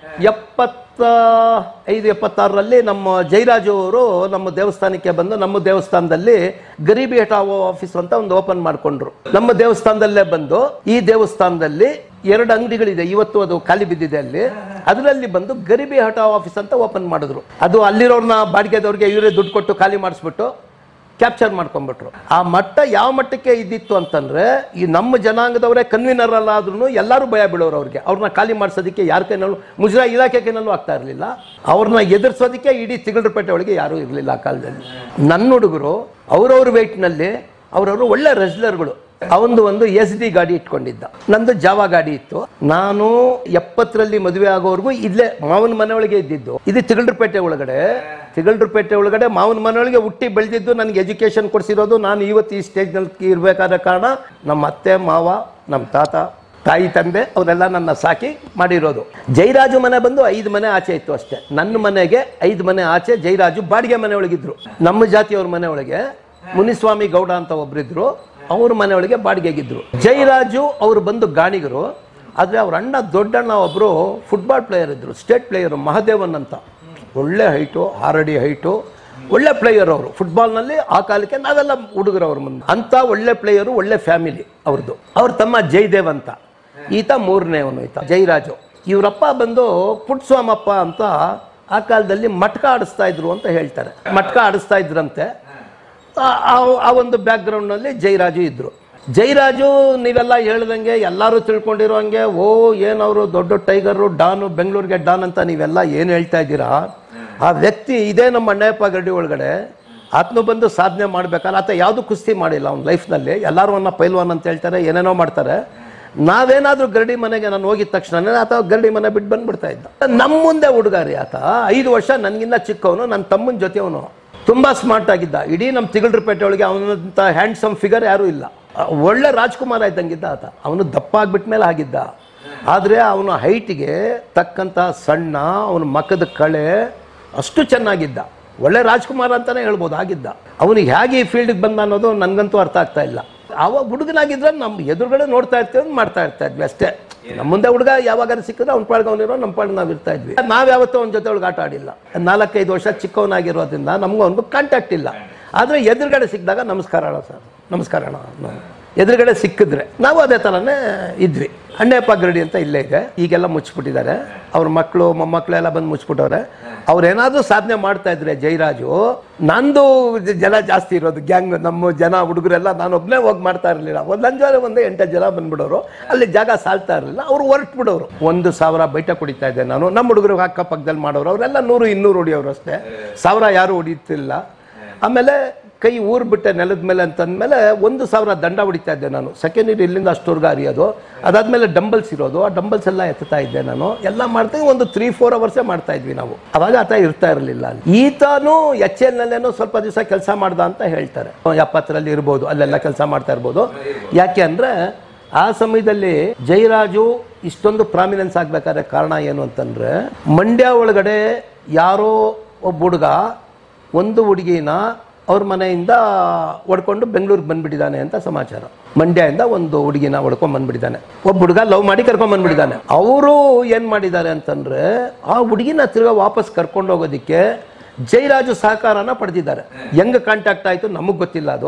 [SPEAKER 1] 75-76ರಲ್ಲಿ ನಮ್ಮ ಜೈರಾಜು ಅವರು ನಮ್ಮ ದೇವಸ್ಥಾನಕ್ಕೆ ಬಂದು ನಮ್ಮ ದೇವಸ್ಥಾನದಲ್ಲಿ ಗರೀಬಿ ಹಠಾವೋ ಆಫೀಸ್ ಅಂತ ಒಂದು ಓಪನ್ ಮಾಡ್ಕೊಂಡ್ರು. ನಮ್ಮ ದೇವಸ್ಥಾನದಲ್ಲೇ ಬಂದು ಈ ದೇವಸ್ಥಾನದಲ್ಲಿ 2 ಅಂಗಡಿಗಳಿದೆ, ಇವತ್ತು ಅದು ಖಾಲಿ ಬಿದ್ದಿದೆ ಅಲ್ಲಿ. ಅದರಲ್ಲಿ ಬಂದು ಗರೀಬಿ ಹಠಾವೋ ಆಫೀಸ್ ಅಂತ ಓಪನ್ ಮಾಡಿದ್ರು. ಅದು ಅಲ್ಲಿರೋರ್ನ ಬಾಡಿಗೆದವ್ರಿಗೆ ಇವರೇ ದುಡ್ಡು ಕೊಟ್ಟು ಖಾಲಿ ಮಾಡಿಸ್ಬಿಟ್ಟು ಕ್ಯಾಪ್ಚರ್ ಮಾಡ್ಕೊಂಡ್ಬಿಟ್ರು. ಆ ಮಟ್ಟ ಯಾವ ಮಟ್ಟಕ್ಕೆ ಇದ್ದಿತ್ತು ಅಂತಂದ್ರೆ, ಈ ನಮ್ಮ ಜನಾಂಗದವರೇ ಕನ್ವೀನರ್ ಅಲ್ಲ ಆದ್ರೂ ಎಲ್ಲರೂ ಭಯ ಬೀಳೋರು ಅವ್ರಿಗೆ. ಅವ್ರನ್ನ ಖಾಲಿ ಮಾಡಿಸೋದಕ್ಕೆ ಯಾರ ಕೈನಲ್ಲೂ, ಮುಜರಾ ಇಲಾಖೆ ಕೈನಲ್ಲೂ ಆಗ್ತಾ ಇರಲಿಲ್ಲ. ಅವ್ರನ್ನ ಎದುರಿಸೋದಕ್ಕೆ ಇಡೀ ತಿಗಳರಪೇಟೆ ಒಳಗೆ ಯಾರೂ ಇರಲಿಲ್ಲ ಆ ಕಾಲದಲ್ಲಿ. ನನ್ನ ಹುಡುಗರು ಅವ್ರವ್ರ ವೆಯ್ಟ್ನಲ್ಲಿ ಅವರವರು ಒಳ್ಳೆ ರೆಸ್ಲರ್ಗಳು. ಅವನು ಒಂದು SD ಗಾಡಿ ಇಟ್ಕೊಂಡಿದ್ದ, ನಂದು ಜಾವಾ ಗಾಡಿ ಇತ್ತು. ನಾನು 70ರಲ್ಲಿ ಮದುವೆ ಆಗೋವರೆಗೂ ಇಲ್ಲೇ ಮಾವನ ಮನೆ ಒಳಗೆ ಇದ್ದಿದ್ದು. ಇದು ತಿಗಳರಪೇಟೆ ಒಳಗಡೆ ಮಾವನ ಮನೆಯೊಳಗೆ ಹುಟ್ಟಿ ಬೆಳೆದಿದ್ದು, ನನಗೆ ಎಜುಕೇಶನ್ ಕೊಡಿಸಿರೋದು. ನಾನು ಇವತ್ತು ಈ ಸ್ಟೇಜ್ನಲ್ಲಿ ಇರಬೇಕಾದ ಕಾರಣ ನಮ್ಮ ಅತ್ತೆ ಮಾವ, ನಮ್ಮ ತಾತ, ತಾಯಿ ತಂದೆ ಅವರೆಲ್ಲ ನನ್ನ ಸಾಕಿ ಮಾಡಿರೋದು. ಜೈರಾಜು ಮನೆ ಬಂದು 5 ಮನೆ ಆಚೆ ಇತ್ತು ಅಷ್ಟೇ. ನನ್ನ ಮನೆಗೆ 5 ಮನೆ ಆಚೆ ಜೈರಾಜು ಬಾಡಿಗೆ ಮನೆ ಒಳಗಿದ್ರು. ನಮ್ಮ ಜಾತಿಯವ್ರ ಮನೆ ಒಳಗೆ ಮುನಿಸ್ವಾಮಿ ಗೌಡ ಅಂತ ಒಬ್ಬರಿದ್ರು, ಅವ್ರ ಮನೆ ಒಳಗೆ ಬಾಡಿಗೆಗಿದ್ರು. ಜೈರಾಜು ಅವರು ಬಂದು ಗಾಣಿಗರು. ಆದರೆ ಅವ್ರ ಅಣ್ಣ ದೊಡ್ಡಣ್ಣ ಒಬ್ಬರು ಫುಟ್ಬಾಲ್ ಪ್ಲೇಯರ್ ಇದ್ರು, ಸ್ಟೇಟ್ ಪ್ಲೇಯರು, ಮಹಾದೇವನ್ ಅಂತ. ಒಳ್ಳೆ ಹೈಟು, 6 ಅಡಿ ಹೈಟು, ಒಳ್ಳೆ ಪ್ಲೇಯರ್ ಅವರು ಫುಟ್ಬಾಲ್ನಲ್ಲಿ. ಆ ಕಾಲಕ್ಕೆ ನಾವೆಲ್ಲ ಹುಡುಗರು ಅವ್ರ ಮುಂದೆ. ಅಂತ ಒಳ್ಳೆ ಪ್ಲೇಯರು, ಒಳ್ಳೆ ಫ್ಯಾಮಿಲಿ ಅವ್ರದ್ದು. ಅವ್ರ ತಮ್ಮ ಜಯದೇವ್ ಅಂತ, ಈತ 3ನೇವನು ಈತ ಜೈರಾಜು. ಇವರಪ್ಪ ಬಂದು ಪುಟ್ಸ್ವಾಮಪ್ಪ ಅಂತ ಆ ಕಾಲದಲ್ಲಿ ಮಟ್ಕ ಆಡಿಸ್ತಾ ಇದ್ರು ಅಂತ ಹೇಳ್ತಾರೆ. ಮಟ್ಕ ಆಡಿಸ್ತಾ ಇದ್ರಂತೆ. ಆ ಒಂದು ಬ್ಯಾಕ್ಗ್ರೌಂಡ್ನಲ್ಲಿ ಜೈರಾಜು ಇದ್ರು. ಜೈರಾಜು ನೀವೆಲ್ಲ ಹೇಳ್ದಂಗೆ ಎಲ್ಲರೂ ತಿಳ್ಕೊಂಡಿರೋ ಹಂಗೆ, ಏನವರು ದೊಡ್ಡ ಟೈಗರು, ಡಾನು, ಬೆಂಗಳೂರಿಗೆ ಡಾನ್ ಅಂತ ನೀವೆಲ್ಲ ಏನು ಹೇಳ್ತಾ ಇದ್ದೀರಾ. ಆ ವ್ಯಕ್ತಿ ಇದೇ ನಮ್ಮ ಅಣ್ಣಯ್ಯಪ್ಪ ಗಡ್ಡಿ ಒಳಗಡೆ. ಆತನು ಬಂದು ಸಾಧನೆ ಮಾಡ್ಬೇಕಾದ್ರೆ ಆತ ಯಾವುದು ಕುಸ್ತಿ ಮಾಡಿಲ್ಲ ಅವ್ನ ಲೈಫ್ನಲ್ಲಿ. ಎಲ್ಲರೂ ಅವನ್ನ ಪೈಲ್ವಾನ್ ಅಂತ ಹೇಳ್ತಾರೆ, ಏನೇನೋ ಮಾಡ್ತಾರೆ. ನಾವೇನಾದ್ರೂ ಗರಡಿ ಮನೆಗೆ ನಾನು ಹೋಗಿದ ತಕ್ಷಣ ಆತ ಗರಡಿ ಮನೆ ಬಿಟ್ಟು ಬಂದ್ಬಿಡ್ತಾ ಇದ್ದ. ನಮ್ಮ ಮುಂದೆ ಹುಡುಗಾರಿ ಆತ. 5 ವರ್ಷ ನನಗಿನ್ನ ಚಿಕ್ಕವನು, ನನ್ನ ತಮ್ಮನ ಜೊತೆ ಅವನು. ತುಂಬಾ ಸ್ಮಾರ್ಟ್ ಆಗಿದ್ದ. ಇಡೀ ನಮ್ಮ ತಿಗಳರಪೇಟೆ ಒಳಗೆ ಅವನಂತ ಹ್ಯಾಂಡ್ಸಮ್ ಫಿಗರ್ ಯಾರೂ ಇಲ್ಲ. ಒಳ್ಳೆ ರಾಜ್ಕುಮಾರ್ ಇದ್ದಂಗಿದ್ದ ಆತ. ಅವನು ದಪ್ಪ ಆಗ್ಬಿಟ್ಮೇಲೆ ಆಗಿದ್ದ. ಆದರೆ ಅವನ ಹೈಟ್ಗೆ ತಕ್ಕಂಥ ಸಣ್ಣ, ಅವನ ಮಖದ ಕಳೆ ಅಷ್ಟು ಚೆನ್ನಾಗಿದ್ದ. ಒಳ್ಳೆ ರಾಜ್ಕುಮಾರ್ ಅಂತಾನೆ ಹೇಳ್ಬೋದು ಆಗಿದ್ದ. ಅವನಿಗೆ ಹೇಗೆ ಈ ಫೀಲ್ಡ್ಗೆ ಬಂದ ಅನ್ನೋದು ನನಗಂತೂ ಅರ್ಥ ಆಗ್ತಾ ಇಲ್ಲ. ಅವ ಹುಡುಗನಾಗಿದ್ರೆ ನಮ್ಮ ಎದುರುಗಡೆ ನೋಡ್ತಾ ಇರ್ತೀವಿ, ಮಾಡ್ತಾ ಇರ್ತಾ ಇದ್ವಿ ಅಷ್ಟೇ. ನಮ್ಮ ಮುಂದೆ ಹುಡುಗ ಯಾವಾಗಾರು ಸಿಕ್ಕಿದ್ರೆ ಅವ್ನ ಪಾಡ್ಗೆ ಅವನಿರೋ, ನಮ್ಮ ಪಾಡ್ಗೆ ನಾವು ಇರ್ತಾ ಇದ್ವಿ. ನಾವ್ಯಾವತ್ತೂ ಅವನ ಜೊತೆ ಒಳಗೆ ಆಟ ಆಡಿಲ್ಲ. 4-5 ವರ್ಷ ಚಿಕ್ಕವನಾಗಿರೋದ್ರಿಂದ ನಮಗೂ ಅವನಿಗೂ ಕಾಂಟ್ಯಾಕ್ಟ್ ಇಲ್ಲ. ಆದರೆ ಎದುರುಗಡೆ ಸಿಕ್ಕಿದಾಗ ನಮಸ್ಕಾರ ಅಣ್ಣ ಸರ್, ನಮಸ್ಕಾರ ಅಣ್ಣ, ಎದುರುಗಡೆ ಸಿಕ್ಕಿದ್ರೆ ನಾವು ಅದೇ ಥರನೇ ಇದ್ವಿ. ಅಣ್ಣಯ್ಯಪ್ಪ ಗರಡಿ ಅಂತ ಇಲ್ಲೇ ಇದೆ. ಈಗೆಲ್ಲ ಮುಚ್ಚಿಬಿಟ್ಟಿದ್ದಾರೆ. ಅವ್ರ ಮಕ್ಕಳು ಮೊಮ್ಮಕ್ಕಳು ಎಲ್ಲ ಬಂದು ಮುಚ್ಚಿಬಿಟ್ಟವ್ರೆ. ಅವ್ರೇನಾದ್ರೂ ಸಾಧನೆ ಮಾಡ್ತಾ ಇದ್ರೆ ಜಯರಾಜು, ನಂದು ಜನ ಜಾಸ್ತಿ ಇರೋದು ಗ್ಯಾಂಗ್, ನಮ್ಮ ಜನ ಹುಡುಗರೆಲ್ಲ ನಾನೊಬ್ಬನೇ ಹೋಗಿ ಮಾಡ್ತಾ ಇರಲಿಲ್ಲ. ಒಂದು 8 ಜನ ಬಂದ್ಬಿಡೋರು, ಅಲ್ಲಿ ಜಾಗ ಸಾಲ್ತಾ ಇರಲಿಲ್ಲ, ಅವ್ರು ಹೊರಟು ಬಿಡೋರು. 1,000 ಬೈಟ ಕುಡಿತಾ ಇದ್ದೆ ನಾನು. ನಮ್ಮ ಹುಡುಗರು ಅಕ್ಕಪಕ್ಕದಲ್ಲಿ ಮಾಡೋರು, ಅವರೆಲ್ಲ 100-200 ಹೊಡಿಯೋರು ಅಷ್ಟೇ, 1000 ಯಾರು ಹೊಡಿತಿಲ್ಲ. ಆಮೇಲೆ ಕೈ ಊರು ಬಿಟ್ಟೆ ನೆಲದ ಮೇಲೆ ಅಂತಂದಮೇಲೆ 1,000 ದಂಡ ಹೊಡಿತಾ ಇದ್ದೆ ನಾನು. ಸೆಕೆಂಡ್ ಇಯರ್ ಇಲ್ಲಿಂದ ಅಷ್ಟುವರ್ಗ ಅರಿಯೋದು, ಅದಾದ್ಮೇಲೆ ಡಂಬಲ್ಸ್ ಇರೋದು, ಆ ಡಂಬಲ್ಸ್ ಎಲ್ಲ ಎತ್ತಾ ಇದ್ದೆ ನಾನು. ಎಲ್ಲ ಮಾಡ್ತೀವಿ, ಒಂದು 3-4 ಅವರ್ಸೇ ಮಾಡ್ತಾ ಇದ್ವಿ ನಾವು. ಅವಾಗ ಆತ ಇರ್ತಾ ಇರಲಿಲ್ಲ. ಈತನೂ HL ನಲ್ಲೇನೋ ಸ್ವಲ್ಪ ದಿವಸ ಕೆಲಸ ಮಾಡ್ದ ಅಂತ ಹೇಳ್ತಾರೆ. 70ರಲ್ಲಿ ಇರ್ಬೋದು, ಅಲ್ಲೆಲ್ಲ ಕೆಲಸ ಮಾಡ್ತಾ ಇರ್ಬೋದು. ಯಾಕೆ ಅಂದರೆ ಆ ಸಮಯದಲ್ಲಿ ಜಯರಾಜು ಇಷ್ಟೊಂದು ಪ್ರಾಮಿನೆನ್ಸ್ ಆಗ್ಬೇಕಾದ್ರೆ ಕಾರಣ ಏನು ಅಂತಂದರೆ, ಮಂಡ್ಯ ಒಳಗಡೆ ಯಾರೋ ಒಬ್ಬ ಹುಡುಗ ಒಂದು ಹುಡುಗಿನ ಅವ್ರ ಮನೆಯಿಂದ ಹೊಡ್ಕೊಂಡು ಬೆಂಗಳೂರಿಗೆ ಬಂದ್ಬಿಟ್ಟಿದ್ದಾನೆ ಅಂತ ಸಮಾಚಾರ. ಮಂಡ್ಯದಿಂದ ಒಂದು ಹುಡುಗಿನ ಹೊಡ್ಕೊಂಡು ಬಂದ್ಬಿಟ್ಟಿದ್ದಾನೆ. ಒಬ್ಬ ಹುಡುಗ ಲವ್ ಮಾಡಿ ಕರ್ಕೊಂಡು ಬಂದ್ಬಿಟ್ಟಿದ್ದಾನೆ. ಅವರು ಏನು ಮಾಡಿದ್ದಾರೆ ಅಂತಂದರೆ, ಆ ಹುಡುಗಿನ ತಿರ್ಗಾ ವಾಪಸ್ ಕರ್ಕೊಂಡು ಹೋಗೋದಕ್ಕೆ ಜಯರಾಜು ಸಹಕಾರನ ಪಡೆದಿದ್ದಾರೆ. ಹೆಂಗೆ ಕಾಂಟ್ಯಾಕ್ಟ್ ಆಯಿತು ನಮಗೆ ಗೊತ್ತಿಲ್ಲ. ಅದು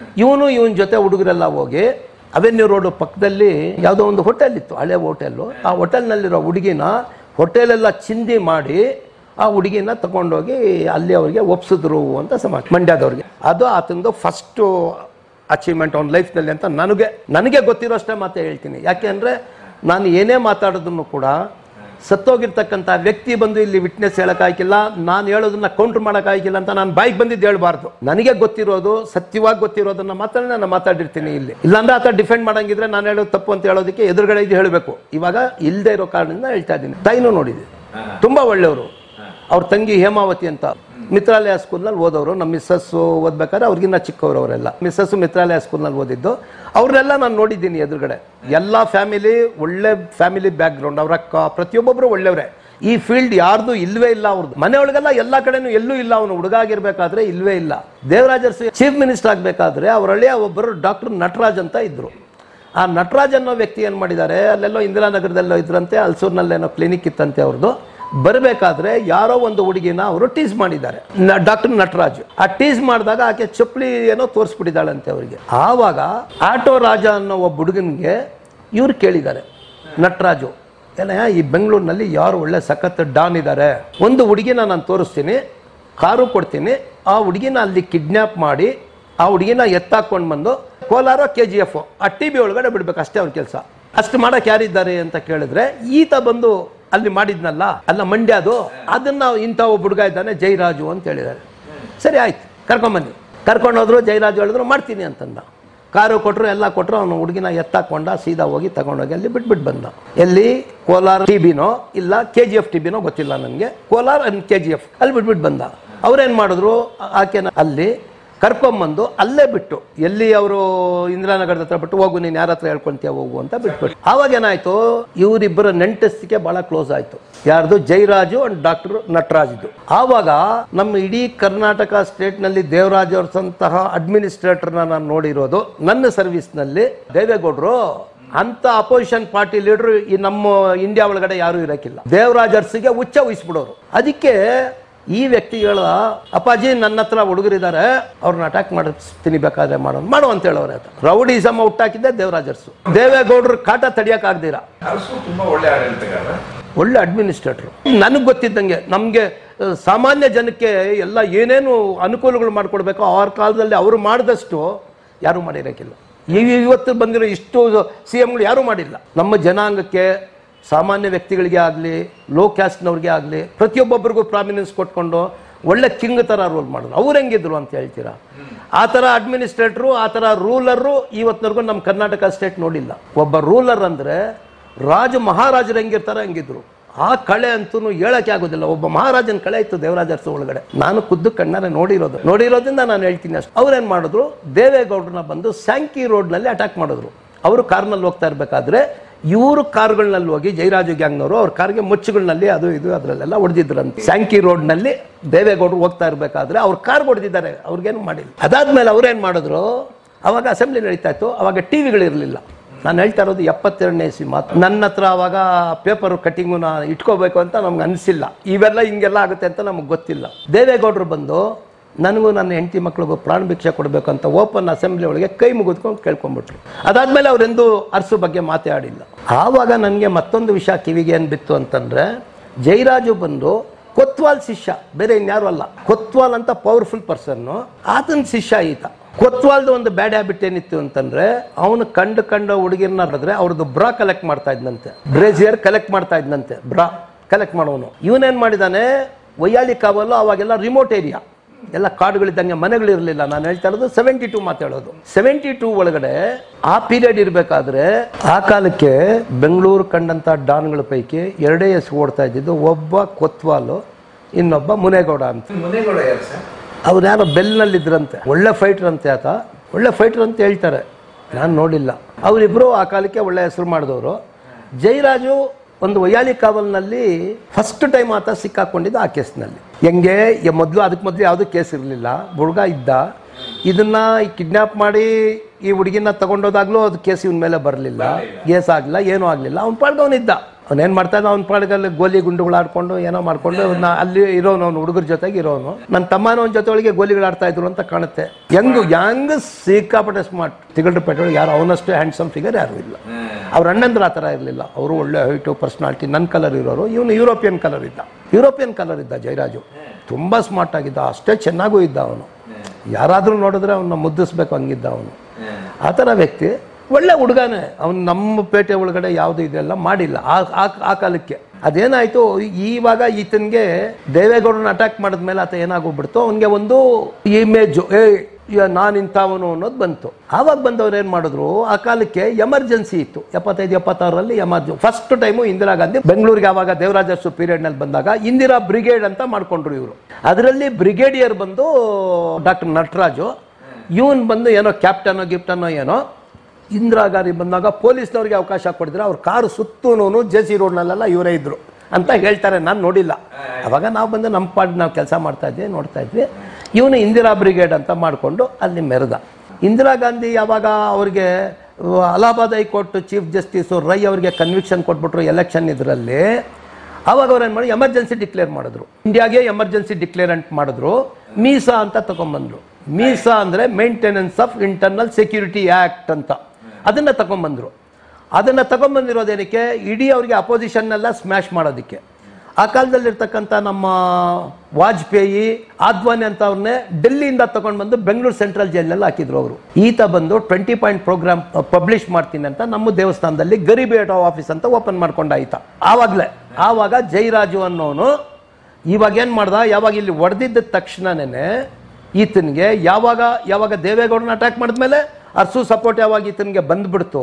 [SPEAKER 1] ಇವನ ಜೊತೆ ಹುಡುಗರೆಲ್ಲ ಹೋಗಿ ಅವೆನ್ಯೂ ರೋಡ್ ಪಕ್ಕದಲ್ಲಿ ಯಾವುದೋ ಒಂದು ಹೋಟೆಲ್ ಇತ್ತು, ಹಳೆ ಹೋಟೆಲ್ಲು. ಆ ಹೋಟೆಲ್ನಲ್ಲಿರೋ ಹುಡುಗಿನ ಹೋಟೆಲೆಲ್ಲ ಚಿಂದಿ ಮಾಡಿ ಆ ಹುಡುಗಿನ ತಗೊಂಡೋಗಿ ಅಲ್ಲಿ ಅವರಿಗೆ ಒಪ್ಸಿದ್ರು ಅಂತ ಸಮಾಚಾರ, ಮಂಡ್ಯದವ್ರಿಗೆ. ಅದು ಆತಂದು ಫಸ್ಟು ಅಚೀವ್ಮೆಂಟ್ ಅವ್ನ ಲೈಫ್ನಲ್ಲಿ ಅಂತ ನನಗೆ ಗೊತ್ತಿರೋ ಅಷ್ಟೇ ಮಾತೇ ಹೇಳ್ತೀನಿ. ಯಾಕೆ ಅಂದರೆ ನಾನು ಏನೇ ಮಾತಾಡೋದನ್ನು ಕೂಡ ಸತ್ತೋಗಿರ್ತಕ್ಕಂಥ ವ್ಯಕ್ತಿ ಬಂದು ಇಲ್ಲಿ ವಿಟ್ನೆಸ್ ಹೇಳೋಕ್ಕಾಗಿಲ್ಲ, ನಾನು ಹೇಳೋದನ್ನ ಕೌಂಟ್ರ್ ಮಾಡೋಕ್ಕಾಗಿಲ್ಲ ಅಂತ ನಾನು ಬಾಯಿಗೆ ಬಂದಿದ್ದು ಹೇಳ್ಬಾರ್ದು. ನನಗೆ ಗೊತ್ತಿರೋದು, ಸತ್ಯವಾಗಿ ಗೊತ್ತಿರೋದನ್ನ ಮಾತ್ರ ನಾನು ಮಾತಾಡಿರ್ತೀನಿ ಇಲ್ಲಿ. ಇಲ್ಲಾಂದ್ರೆ ಆತ ಡಿಫೆಂಡ್ ಮಾಡಂಗಿದ್ರೆ ನಾನು ಹೇಳೋದು ತಪ್ಪು ಅಂತ ಹೇಳೋದಕ್ಕೆ ಎದುರುಗಡೆ ಇದು ಹೇಳಬೇಕು. ಇವಾಗ ಇಲ್ಲದೆ ಇರೋ ಕಾರಣದಿಂದ ಹೇಳ್ತಾ ಇದ್ದೀನಿ. ತಾಯಿನೂ ನೋಡಿದೆ, ತುಂಬ ಒಳ್ಳೆಯವರು. ಅವ್ರ ತಂಗಿ ಹೇಮಾವತಿ ಅಂತ ಮಿತ್ರಾಲಯ ಸ್ಕೂಲ್ನಲ್ಲಿ ಓದೋರು. ನಮ್ಮ ಮಿಸ್ಸಸ್ಸು ಓದ್ಬೇಕಾದ್ರೆ ಅವ್ರಿಗಿನ್ನ ಚಿಕ್ಕವರು ಅವರೆಲ್ಲ. ಮಿಸ್ಸಸ್ಸು ಮಿತ್ರಾಲಯ ಸ್ಕೂಲ್ನಲ್ಲಿ ಓದಿದ್ದು. ಅವ್ರನ್ನೆಲ್ಲ ನಾನು ನೋಡಿದ್ದೀನಿ ಎದುರುಗಡೆ. ಎಲ್ಲ ಫ್ಯಾಮಿಲಿ, ಒಳ್ಳೆ ಫ್ಯಾಮಿಲಿ ಬ್ಯಾಕ್ಗ್ರೌಂಡ್. ಅವ್ರ ಅಕ್ಕ ಪ್ರತಿಯೊಬ್ಬೊಬ್ಬರು ಒಳ್ಳೆಯವರೇ. ಈ ಫೀಲ್ಡ್ ಯಾರ್ದು ಇಲ್ವೇ ಇಲ್ಲ ಅವ್ರದ್ದು. ಮನೆಯೊಳಗೆಲ್ಲ ಎಲ್ಲ ಕಡೆನೂ ಎಲ್ಲೂ ಇಲ್ಲ. ಅವನು ಹುಡುಗ ಆಗಿರ್ಬೇಕಾದ್ರೆ ಇಲ್ವೇ ಇಲ್ಲ. ದೇವರಾಜ್ ಅರಸು ಚೀಫ್ ಮಿನಿಸ್ಟರ್ ಆಗಬೇಕಾದ್ರೆ ಅವರಳ್ಳಿಯ ಒಬ್ಬರು ಡಾಕ್ಟರ್ ನಟರಾಜ್ ಅಂತ ಇದ್ರು. ಆ ನಟರಾಜ್ ಅನ್ನೋ ವ್ಯಕ್ತಿ ಏನು ಮಾಡಿದ್ದಾರೆ, ಅಲ್ಲೆಲ್ಲೋ ಇಂದಿರಾನಗರದಲ್ಲೋ ಇದ್ರಂತೆ, ಅಲ್ಸೂರ್ನಲ್ಲೇನೋ ಕ್ಲಿನಿಕ್ ಇತ್ತಂತೆ ಅವ್ರದ್ದು. ಬರಬೇಕಾದ್ರೆ ಯಾರೋ ಒಂದು ಹುಡುಗಿನ ಅವರು ಟೀಸ್ ಮಾಡಿದ್ದಾರೆ, ಡಾಕ್ಟರ್ ನಟರಾಜ್. ಆ ಟೀಸ್ ಮಾಡಿದಾಗ ಆಕೆ ಚಪ್ಪಲಿ ಏನೋ ತೋರಿಸ್ಬಿಟ್ಟಿದ್ದಾಳಂತೆ ಅವರಿಗೆ. ಆವಾಗ ಆಟೋ ರಾಜ ಅನ್ನೋ ಒಬ್ಬ ಹುಡುಗನಿಗೆ ಇವ್ರು ಕೇಳಿದ್ದಾರೆ, ನಟರಾಜು ಏನ ಈ ಬೆಂಗಳೂರಿನಲ್ಲಿ ಯಾರು ಒಳ್ಳೆ ಸಖತ್ ಡಾನ್ ಇದ್ದಾರೆ, ಒಂದು ಹುಡುಗಿನ ನಾನು ತೋರಿಸ್ತೀನಿ, ಕಾರು ಕೊಡ್ತೀನಿ, ಆ ಹುಡುಗಿನ ಅಲ್ಲಿ ಕಿಡ್ನ್ಯಾಪ್ ಮಾಡಿ ಆ ಹುಡುಗಿನ ಎತ್ತಾಕೊಂಡು ಬಂದು ಕೋಲಾರ KGF ಆ TB ಒಳಗಡೆ ಬಿಡ್ಬೇಕು, ಅಷ್ಟೇ ಅವ್ರ ಕೆಲಸ. ಅಷ್ಟು ಮಾಡಕ್ಕೆ ಯಾರಿದ್ದಾರೆ ಅಂತ ಕೇಳಿದ್ರೆ, ಈತ ಬಂದು ಅಲ್ಲಿ ಮಾಡಿದ್ನಲ್ಲ, ಅಲ್ಲ ಮಂಡ್ಯದು, ಅದನ್ನ ಇಂಥ ಒಬ್ಬ ಹುಡುಗ ಇದ್ದಾನೆ ಜಯರಾಜು ಅಂತ ಹೇಳಿದ್ದಾರೆ. ಸರಿ ಆಯ್ತು, ಕರ್ಕೊಂಬನ್ನಿ. ಕರ್ಕೊಂಡೋದ್ರು. ಜಯರಾಜು ಹೇಳಿದ್ರು ಮಾಡ್ತೀನಿ ಅಂತಂದ. ಕಾರು ಕೊಟ್ಟರು, ಎಲ್ಲ ಕೊಟ್ಟರು. ಅವನು ಹುಡುಗಿನ ಎತ್ತಾಕೊಂಡ, ಸೀದಾ ಹೋಗಿ ತಗೊಂಡೋಗಿ ಅಲ್ಲಿ ಬಿಟ್ಬಿಟ್ಟು ಬಂದ. ಎಲ್ಲಿ ಕೋಲಾರ TBನೋ ಇಲ್ಲ KGF TBನೋ ಗೊತ್ತಿಲ್ಲ ನನಗೆ, ಕೋಲಾರ KGF ಅಲ್ಲಿ ಬಿಟ್ಬಿಟ್ಟು ಬಂದ. ಅವ್ರೇನು ಮಾಡಿದ್ರು, ಆಕೆನ ಅಲ್ಲಿ ಕರ್ಕೊಂಬಂದು ಅಲ್ಲೇ ಬಿಟ್ಟು, ಎಲ್ಲಿ ಅವರು ಇಂದಿರಾನಗರದ ಹತ್ರ ಬಿಟ್ಟು, ಹೋಗು ನೀನು ಯಾರ ಹತ್ರ ಹೇಳ್ಕೊಂತೀಯ ಹೋಗು ಅಂತ ಬಿಟ್ಬಿಟ್ಟು. ಆವಾಗ ಏನಾಯ್ತು, ಇವರಿಬ್ಬರ ನೆಂಟಸ್ತಿಕೆ ಬಹಳ ಕ್ಲೋಸ್ ಆಯ್ತು. ಯಾರ್ದು? ಜಯರಾಜು ಅಂಡ್ ಡಾಕ್ಟರ್ ನಟರಾಜ್ದು. ಆವಾಗ ನಮ್ಮ ಇಡೀ ಕರ್ನಾಟಕ ಸ್ಟೇಟ್ನಲ್ಲಿ ದೇವರಾಜ್ ಅವ್ರಂತಹ ಅಡ್ಮಿನಿಸ್ಟ್ರೇಟರ್ನ ನಾನು ನೋಡಿರೋದು ನನ್ನ ಸರ್ವಿಸ್ನಲ್ಲಿ. ದೇವೇಗೌಡರು ಅಂತ ಅಪೋಸಿಷನ್ ಪಾರ್ಟಿ ಲೀಡರ್ ಈ ನಮ್ಮ ಇಂಡಿಯಾ ಒಳಗಡೆ ಯಾರು ಇರಕ್ಕಿಲ್ಲ. ದೇವರಾಜ್ ಅರಸಿಗೆ ಹುಚ್ಚ ವಹಿಸ್ಬಿಡೋರು. ಅದಕ್ಕೆ ಈ ವ್ಯಕ್ತಿಗಳ ಅಪ್ಪಾಜಿ ನನ್ನ ಹತ್ರ ಹುಡುಗರಿದ್ದಾರೆ, ಅವ್ರನ್ನ ಅಟ್ಯಾಕ್ ಮಾಡಿಸ್ತೀನಿ, ಬೇಕಾದ್ರೆ ಮಾಡು ಅಂತ ಹೇಳೋರೆ. ರೌಡಿಸಮ್ ಹುಟ್ಟಾಕಿದ್ದೆ ದೇವರಾಜ್ ಅರಸು. ದೇವೇಗೌಡರು ಕಾಟ ತಡಿಯಕ್ ಆಗ್ದಿರ. ಒಳ್ಳೆ ಅಡ್ಮಿನಿಸ್ಟ್ರೇಟರ್. ನನಗೆ ಗೊತ್ತಿದ್ದಂಗೆ ನಮಗೆ ಸಾಮಾನ್ಯ ಜನಕ್ಕೆ ಎಲ್ಲ ಏನೇನು ಅನುಕೂಲಗಳು ಮಾಡಿಕೊಡ್ಬೇಕು ಅವ್ರ ಕಾಲದಲ್ಲಿ ಅವರು ಮಾಡಿದಷ್ಟು ಯಾರೂ ಮಾಡಿರೋಕ್ಕಿಲ್ಲ. ಇವತ್ತು ಬಂದಿರೋ ಇಷ್ಟು CMಗಳು ಯಾರೂ ಮಾಡಿಲ್ಲ. ನಮ್ಮ ಜನಾಂಗಕ್ಕೆ, ಸಾಮಾನ್ಯ ವ್ಯಕ್ತಿಗಳಿಗೆ ಆಗಲಿ, ಲೋ ಕ್ಯಾಸ್ಟ್ನವ್ರಿಗೆ ಆಗಲಿ, ಪ್ರತಿಯೊಬ್ಬೊಬ್ಬರಿಗೂ ಪ್ರಾಮಿನೆನ್ಸ್ ಕೊಟ್ಕೊಂಡು ಒಳ್ಳೆ ಕಿಂಗ್ ಥರ ರೋಲ್ ಮಾಡಿದ್ರು. ಅವ್ರು ಹೆಂಗಿದ್ರು ಅಂತ ಹೇಳ್ತೀರಾ? ಆ ಥರ ಅಡ್ಮಿನಿಸ್ಟ್ರೇಟ್ರು, ಆ ಥರ ರೂಲರು ಇವತ್ತಿನವರೆಗೂ ನಮ್ಮ ಕರ್ನಾಟಕ ಸ್ಟೇಟ್ ನೋಡಿಲ್ಲ. ಒಬ್ಬ ರೂಲರ್ ಅಂದರೆ ಮಹಾರಾಜರು ಹೆಂಗಿರ್ತಾರೆ ಹಂಗಿದ್ರು. ಆ ಕಳೆ ಅಂತೂ ಹೇಳಕ್ಕೆ ಆಗೋದಿಲ್ಲ. ಒಬ್ಬ ಮಹಾರಾಜನ ಕಳೆ ಇತ್ತು ದೇವರಾಜ್ ಅರಸು ಒಳಗಡೆ. ನಾನು ಖುದ್ದು ಕಣ್ಣಾರೆ ನೋಡಿರೋದ್ರಿಂದ ನಾನು ಹೇಳ್ತೀನಿ ಅಷ್ಟು. ಅವ್ರೇನು ಮಾಡಿದ್ರು, ದೇವೇಗೌಡರನ್ನ ಬಂದು ಸ್ಯಾಂಕಿ ರೋಡ್ನಲ್ಲಿ ಅಟ್ಯಾಕ್ ಮಾಡಿದ್ರು. ಅವರು ಕಾರ್ನಲ್ಲಿ ಹೋಗ್ತಾ ಇರಬೇಕಾದ್ರೆ ಇವರು ಕಾರುಗಳನ್ನಲ್ಲಿ ಹೋಗಿ, ಜಯರಾಜು ಗ್ಯಾಂಗ್ನವರು ಅವ್ರ ಕಾರ್ಗೆ ಮುಚ್ಚುಗಳನ್ನಲ್ಲಿ ಅದು ಇದು ಅದರಲ್ಲೆಲ್ಲ ಹೊಡೆದಿದ್ರಂತೆ. ಸ್ಯಾಂಕಿ ರೋಡ್ನಲ್ಲಿ ದೇವೇಗೌಡರು ಹೋಗ್ತಾ ಇರಬೇಕಾದ್ರೆ ಅವ್ರ ಕಾರ್ ಹೊಡೆದಿದ್ದಾರೆ, ಅವ್ರಿಗೇನು ಮಾಡಿಲ್ಲ. ಅದಾದ್ಮೇಲೆ ಅವ್ರೇನು ಮಾಡಿದ್ರು, ಅವಾಗ ಅಸೆಂಬ್ಲಿ ನಡೀತಾ ಇತ್ತು. ಅವಾಗ TVಗಳಿರಲಿಲ್ಲ. ನಾನು ಹೇಳ್ತಾ ಇರೋದು 72ನೇ ಇಸ್ವಿ ಮಾತು. ನನ್ನ ಹತ್ರ ಅವಾಗ ಪೇಪರ್ ಕಟ್ಟಿಂಗು ಇಟ್ಕೋಬೇಕು ಅಂತ ನಮ್ಗೆ ಅನಿಸಿಲ್ಲ. ಇವೆಲ್ಲ ಹಿಂಗೆಲ್ಲ ಆಗುತ್ತೆ ಅಂತ ನಮ್ಗೆ ಗೊತ್ತಿಲ್ಲ. ದೇವೇಗೌಡರು ಬಂದು ನನಗೂ ನನ್ನ ಹೆಂಡತಿ ಮಕ್ಕಳಿಗೂ ಪ್ರಾಣ ಭಿಕ್ಷೆ ಕೊಡಬೇಕು ಅಂತ ಓಪನ್ ಅಸೆಂಬ್ಲಿ ಒಳಗೆ ಕೈ ಮುಗಿದ್ಕೊಂಡು ಕೇಳ್ಕೊಂಡ್ಬಿಟ್ರು. ಅದಾದಮೇಲೆ ಅವರೆಂದು ಅರಸು ಬಗ್ಗೆ ಮಾತಾಡಿಲ್ಲ. ಆವಾಗ ನನಗೆ ಮತ್ತೊಂದು ವಿಷಯ ಕಿವಿಗೆ ಏನು ಬಿತ್ತು ಅಂತಂದರೆ, ಜಯರಾಜು ಬಂದು ಕೊತ್ವಾಲ್ ಶಿಷ್ಯ, ಬೇರೆ ಇನ್ಯಾರು ಅಲ್ಲ. ಕೊತ್ವಾಲ್ ಅಂತ ಪವರ್ಫುಲ್ ಪರ್ಸನ್ನು, ಆತನ ಶಿಷ್ಯ ಈತ. ಕೊತ್ವಾಲ್ದು ಒಂದು ಬ್ಯಾಡ್ ಹ್ಯಾಬಿಟ್ ಏನಿತ್ತು ಅಂತಂದ್ರೆ, ಅವನು ಕಂಡ ಹುಡುಗಿರ್ನ ನೋಡಿದ್ರೆ ಅವ್ರದ್ದು ಬ್ರಾ ಕಲೆಕ್ಟ್ ಮಾಡ್ತಾ ಇದ್ನಂತೆ, ಬ್ರೇಜಿಯರ್ ಕಲೆಕ್ಟ್ ಮಾಡ್ತಾ ಇದ್ನಂತೆ, ಬ್ರಾ ಕಲೆಕ್ಟ್ ಮಾಡೋನು. ಇವನೇನ್ ಮಾಡಿದಾನೆ, ವೈಯಾಳಿ ಕಾವಲು ಅವಾಗೆಲ್ಲ ರಿಮೋಟ್ ಏರಿಯಾ, ಎಲ್ಲ ಕಾಡುಗಳಿದ್ದಂಗೆ ಮನೆಗಳಿರಲಿಲ್ಲ. ನಾನು ಹೇಳ್ತಾ ಇರೋದು 72 ಮಾತಾಡೋದು. 72 ಒಳಗಡೆ ಆ ಪೀರಿಯಡ್ ಇರಬೇಕಾದ್ರೆ ಆ ಕಾಲಕ್ಕೆ ಬೆಂಗಳೂರು ಕಂಡಂತ ಡಾನ್ಗಳ ಪೈಕಿ ಎರಡೇ ಹೆಸರು ಓಡ್ತಾ ಇದ್ದಿದ್ದು, ಒಬ್ಬ ಕೊತ್ವಾಲು, ಇನ್ನೊಬ್ಬ ಮುನೇಗೌಡ ಅಂತ.
[SPEAKER 2] ಮುನೇಗೌಡ ಯಾರು ಸರ್?
[SPEAKER 1] ಅವ್ರು ಯಾರೋ ಬೆಲ್ನಲ್ಲಿ ಇದ್ರಂತೆ, ಒಳ್ಳೆ ಫೈಟರ್ ಅಂತೆ ಆತ, ಒಳ್ಳೆ ಫೈಟರ್ ಅಂತ ಹೇಳ್ತಾರೆ, ನಾನು ನೋಡಿಲ್ಲ. ಅವರಿಬ್ರು ಆ ಕಾಲಕ್ಕೆ ಒಳ್ಳೆ ಹೆಸರು ಮಾಡಿದವರು. ಜಯರಾಜು ಒಂದು ವೈಯಾಳಿ ಕಾವಲ್ನಲ್ಲಿ ಫಸ್ಟ್ ಟೈಮ್ ಆತ ಸಿಕ್ಕಾಕೊಂಡಿದ್ದು ಆ ಕೇಸ್ನಲ್ಲಿ. ಹೆಂಗೆ ಮೊದಲು ಅದಕ್ಕೆ ಮೊದಲು ಯಾವುದೂ ಕೇಸ್ ಇರಲಿಲ್ಲ, ಹುಡುಗ ಇದ್ದ. ಇದನ್ನ ಕಿಡ್ನಾಪ್ ಮಾಡಿ ಈ ಹುಡುಗಿನ ತಗೊಂಡೋದಾಗ್ಲೂ ಅದು ಕೇಸ್ ಇವನ ಮೇಲೆ ಬರಲಿಲ್ಲ, ಕೇಸ್ ಆಗಲಿಲ್ಲ, ಏನೂ ಆಗಲಿಲ್ಲ. ಅವ್ನ ಪಾಡ್ಗವನಿದ್ದ, ಅವನೇನು ಮಾಡ್ತಾ ಇದ್ದ, ಅವ್ನ ಪಾಡ್ಗಲ್ಲಿ ಗೋಲಿ ಗುಂಡುಗಳು ಆಡ್ಕೊಂಡು ಏನೋ ಮಾಡ್ಕೊಂಡು ಅಲ್ಲಿ ಇರೋನು, ಅವ್ನು ಹುಡುಗರ ಜೊತೆಗೆ ಇರೋನು. ನನ್ನ ತಮ್ಮನ ಜೊತೆ ಒಳಗೆ ಗೋಲಿಗಳು ಆಡ್ತಾ ಇದ್ರು ಅಂತ ಕಾಣುತ್ತೆ. ಹೆಂಗ್ ಸಿಕ್ಕಾಪಟ್ಟೆ ಸ್ಮಾರ್ಟ್, ತಿಗಳ್ರ ಪೇಟೆಯೊಳಗೆ ಯಾರು ಅವನಷ್ಟು ಹ್ಯಾಂಡ್ಸಮ್ ಫಿಗರ್ ಯಾರು ಇಲ್ಲ. ಅವ್ರ ಅಣ್ಣಂದ್ರ ಆ ಥರ ಇರಲಿಲ್ಲ, ಅವರು ಒಳ್ಳೆ ಹೈಟು ಪರ್ಸ್ನಾಲಿಟಿ, ನನ್ನ ಕಲರ್ ಇರೋರು. ಇವನು ಯುರೋಪಿಯನ್ ಕಲರ್ ಇದ್ದ ಜಯರಾಜು. ತುಂಬ ಸ್ಮಾರ್ಟ್ ಆಗಿದ್ದ, ಅಷ್ಟೇ ಚೆನ್ನಾಗೂ ಇದ್ದ ಅವನು. ಯಾರಾದರೂ ನೋಡಿದ್ರೆ ಅವನ್ನ ಮುದ್ದಿಸ್ಬೇಕು ಹಂಗಿದ್ದ ಅವನು. ಆ ಥರ ವ್ಯಕ್ತಿ, ಒಳ್ಳೆ ಹುಡುಗನೇ ಅವನು. ನಮ್ಮ ಪೇಟೆ ಒಳಗಡೆ ಯಾವುದು ಇದೆಲ್ಲ ಮಾಡಿಲ್ಲ ಆ ಕಾಲಕ್ಕೆ. ಅದೇನಾಯ್ತು, ಇವಾಗ ಈತನಿಗೆ ದೇವೇಗೌಡರನ್ನ ಅಟ್ಯಾಕ್ ಮಾಡಿದ್ಮೇಲೆ ಆತ ಏನಾಗೋಗ್ಬಿಡ್ತು, ಅವನಿಗೆ ಒಂದು ಇಮೇಜು, ನಾನು ಇಂಥವನು ಅನ್ನೋದು ಬಂತು. ಆವಾಗ ಬಂದವ್ರು ಏನು ಮಾಡಿದ್ರು, ಆ ಕಾಲಕ್ಕೆ ಎಮರ್ಜೆನ್ಸಿ ಇತ್ತು. 75-76ರಲ್ಲಿ emergency first time Indira Gandhi ಬೆಂಗಳೂರಿಗೆ ಆವಾಗ ದೇವರಾಜ ಪೀರಿಯಡ್ನಲ್ಲಿ ಬಂದಾಗ ಇಂದಿರಾ ಬ್ರಿಗೇಡ್ ಅಂತ ಮಾಡ್ಕೊಂಡ್ರು ಇವರು. ಅದರಲ್ಲಿ ಬ್ರಿಗೇಡಿಯರ್ ಬಂದು ಡಾಕ್ಟರ್ ನಟರಾಜು, ಇವನ್ ಬಂದು ಏನೋ ಕ್ಯಾಪ್ಟನೋ ಏನೋ. ಇಂದಿರಾ ಗಾಂಧಿ ಬಂದಾಗ ಪೊಲೀಸ್ನವ್ರಿಗೆ ಅವಕಾಶ ಕೊಡಿದ್ರೆ ಅವ್ರ ಕಾರು ಸುತ್ತೂನು JC ರೋಡ್ನಲ್ಲೆಲ್ಲ ಇವರೇ ಇದ್ರು ಅಂತ ಹೇಳ್ತಾರೆ, ನಾನು ನೋಡಿಲ್ಲ. ಅವಾಗ ನಾವು ಬಂದು ನಮ್ಮ ಪಾಡ್ ನಾವು ಕೆಲಸ ಮಾಡ್ತಾ ಇದ್ವಿ, ನೋಡ್ತಾ ಇದ್ವಿ. ಇವನು ಇಂದಿರಾ ಬ್ರಿಗೇಡ್ ಅಂತ ಮಾಡಿಕೊಂಡು ಅಲ್ಲಿ ಮೆರೆದ. ಇಂದಿರಾ ಗಾಂಧಿ ಯಾವಾಗ ಅವ್ರಿಗೆ Allahabad high court chief justice Rai ಅವರಿಗೆ ಕನ್ವಿಕ್ಷನ್ ಕೊಟ್ಬಿಟ್ರು ಎಲೆಕ್ಷನ್ ಇದರಲ್ಲಿ, ಅವಾಗ ಅವ್ರು ಏನು ಮಾಡಿ ಎಮರ್ಜೆನ್ಸಿ ಡಿಕ್ಲೇರ್ ಮಾಡಿದ್ರು, ಇಂಡಿಯಾಗೆ ಎಮರ್ಜೆನ್ಸಿ ಡಿಕ್ಲೇರೆಂಟ್ ಮಾಡಿದ್ರು. ಮೀಸಾ ಅಂತ ತಗೊಂಡ್ಬಂದ್ರು. ಮೀಸಾ ಅಂದರೆ maintenance of internal security act ಅಂತ, ಅದನ್ನು ತಗೊಂಡ್ಬಂದ್ರು. ಅದನ್ನು ತಗೊಂಡ್ಬಂದಿರೋದೇನಕ್ಕೆ, ಇಡೀ ಅವ್ರಿಗೆ ಅಪೋಸಿಷನ್ನೆಲ್ಲ ಸ್ಮ್ಯಾಶ್ ಮಾಡೋದಕ್ಕೆ. ಆ ಕಾಲದಲ್ಲಿರ್ತಕ್ಕಂಥ ನಮ್ಮ ವಾಜಪೇಯಿ, ಆದ್ವಾನಿ ಅಂತ ಅವ್ರನ್ನೇ ಡೆಲ್ಲಿಯಿಂದ ತಗೊಂಡು ಬಂದು ಬೆಂಗಳೂರು ಸೆಂಟ್ರಲ್ ಜೈಲಲ್ಲಿ ಹಾಕಿದ್ರು ಅವರು. ಈತ ಬಂದು 20 ಪಾಯಿಂಟ್ ಪ್ರೋಗ್ರಾಮ್ ಪಬ್ಲಿಷ್ ಮಾಡ್ತೀನಿ ಅಂತ ನಮ್ಮ ದೇವಸ್ಥಾನದಲ್ಲಿ ಗರೀಬಿ ಹಟಾವ್ ಆಫೀಸ್ ಅಂತ ಓಪನ್ ಮಾಡ್ಕೊಂಡ ಈತ. ಆವಾಗ ಜಯರಾಜು ಅನ್ನೋನು ಇವಾಗ ಏನು ಮಾಡ್ದ, ಯಾವಾಗ ಇಲ್ಲಿ ಹೊಡೆದಿದ್ದ ತಕ್ಷಣನೇ ಈತನಿಗೆ ಯಾವಾಗ ದೇವೇಗೌಡನ ಅಟ್ಯಾಕ್ ಮಾಡಿದ್ಮೇಲೆ ಅರ್ಸು ಸಪೋರ್ಟ್ ಯಾವಾಗ ಈತನಿಗೆ ಬಂದ್ಬಿಡ್ತು,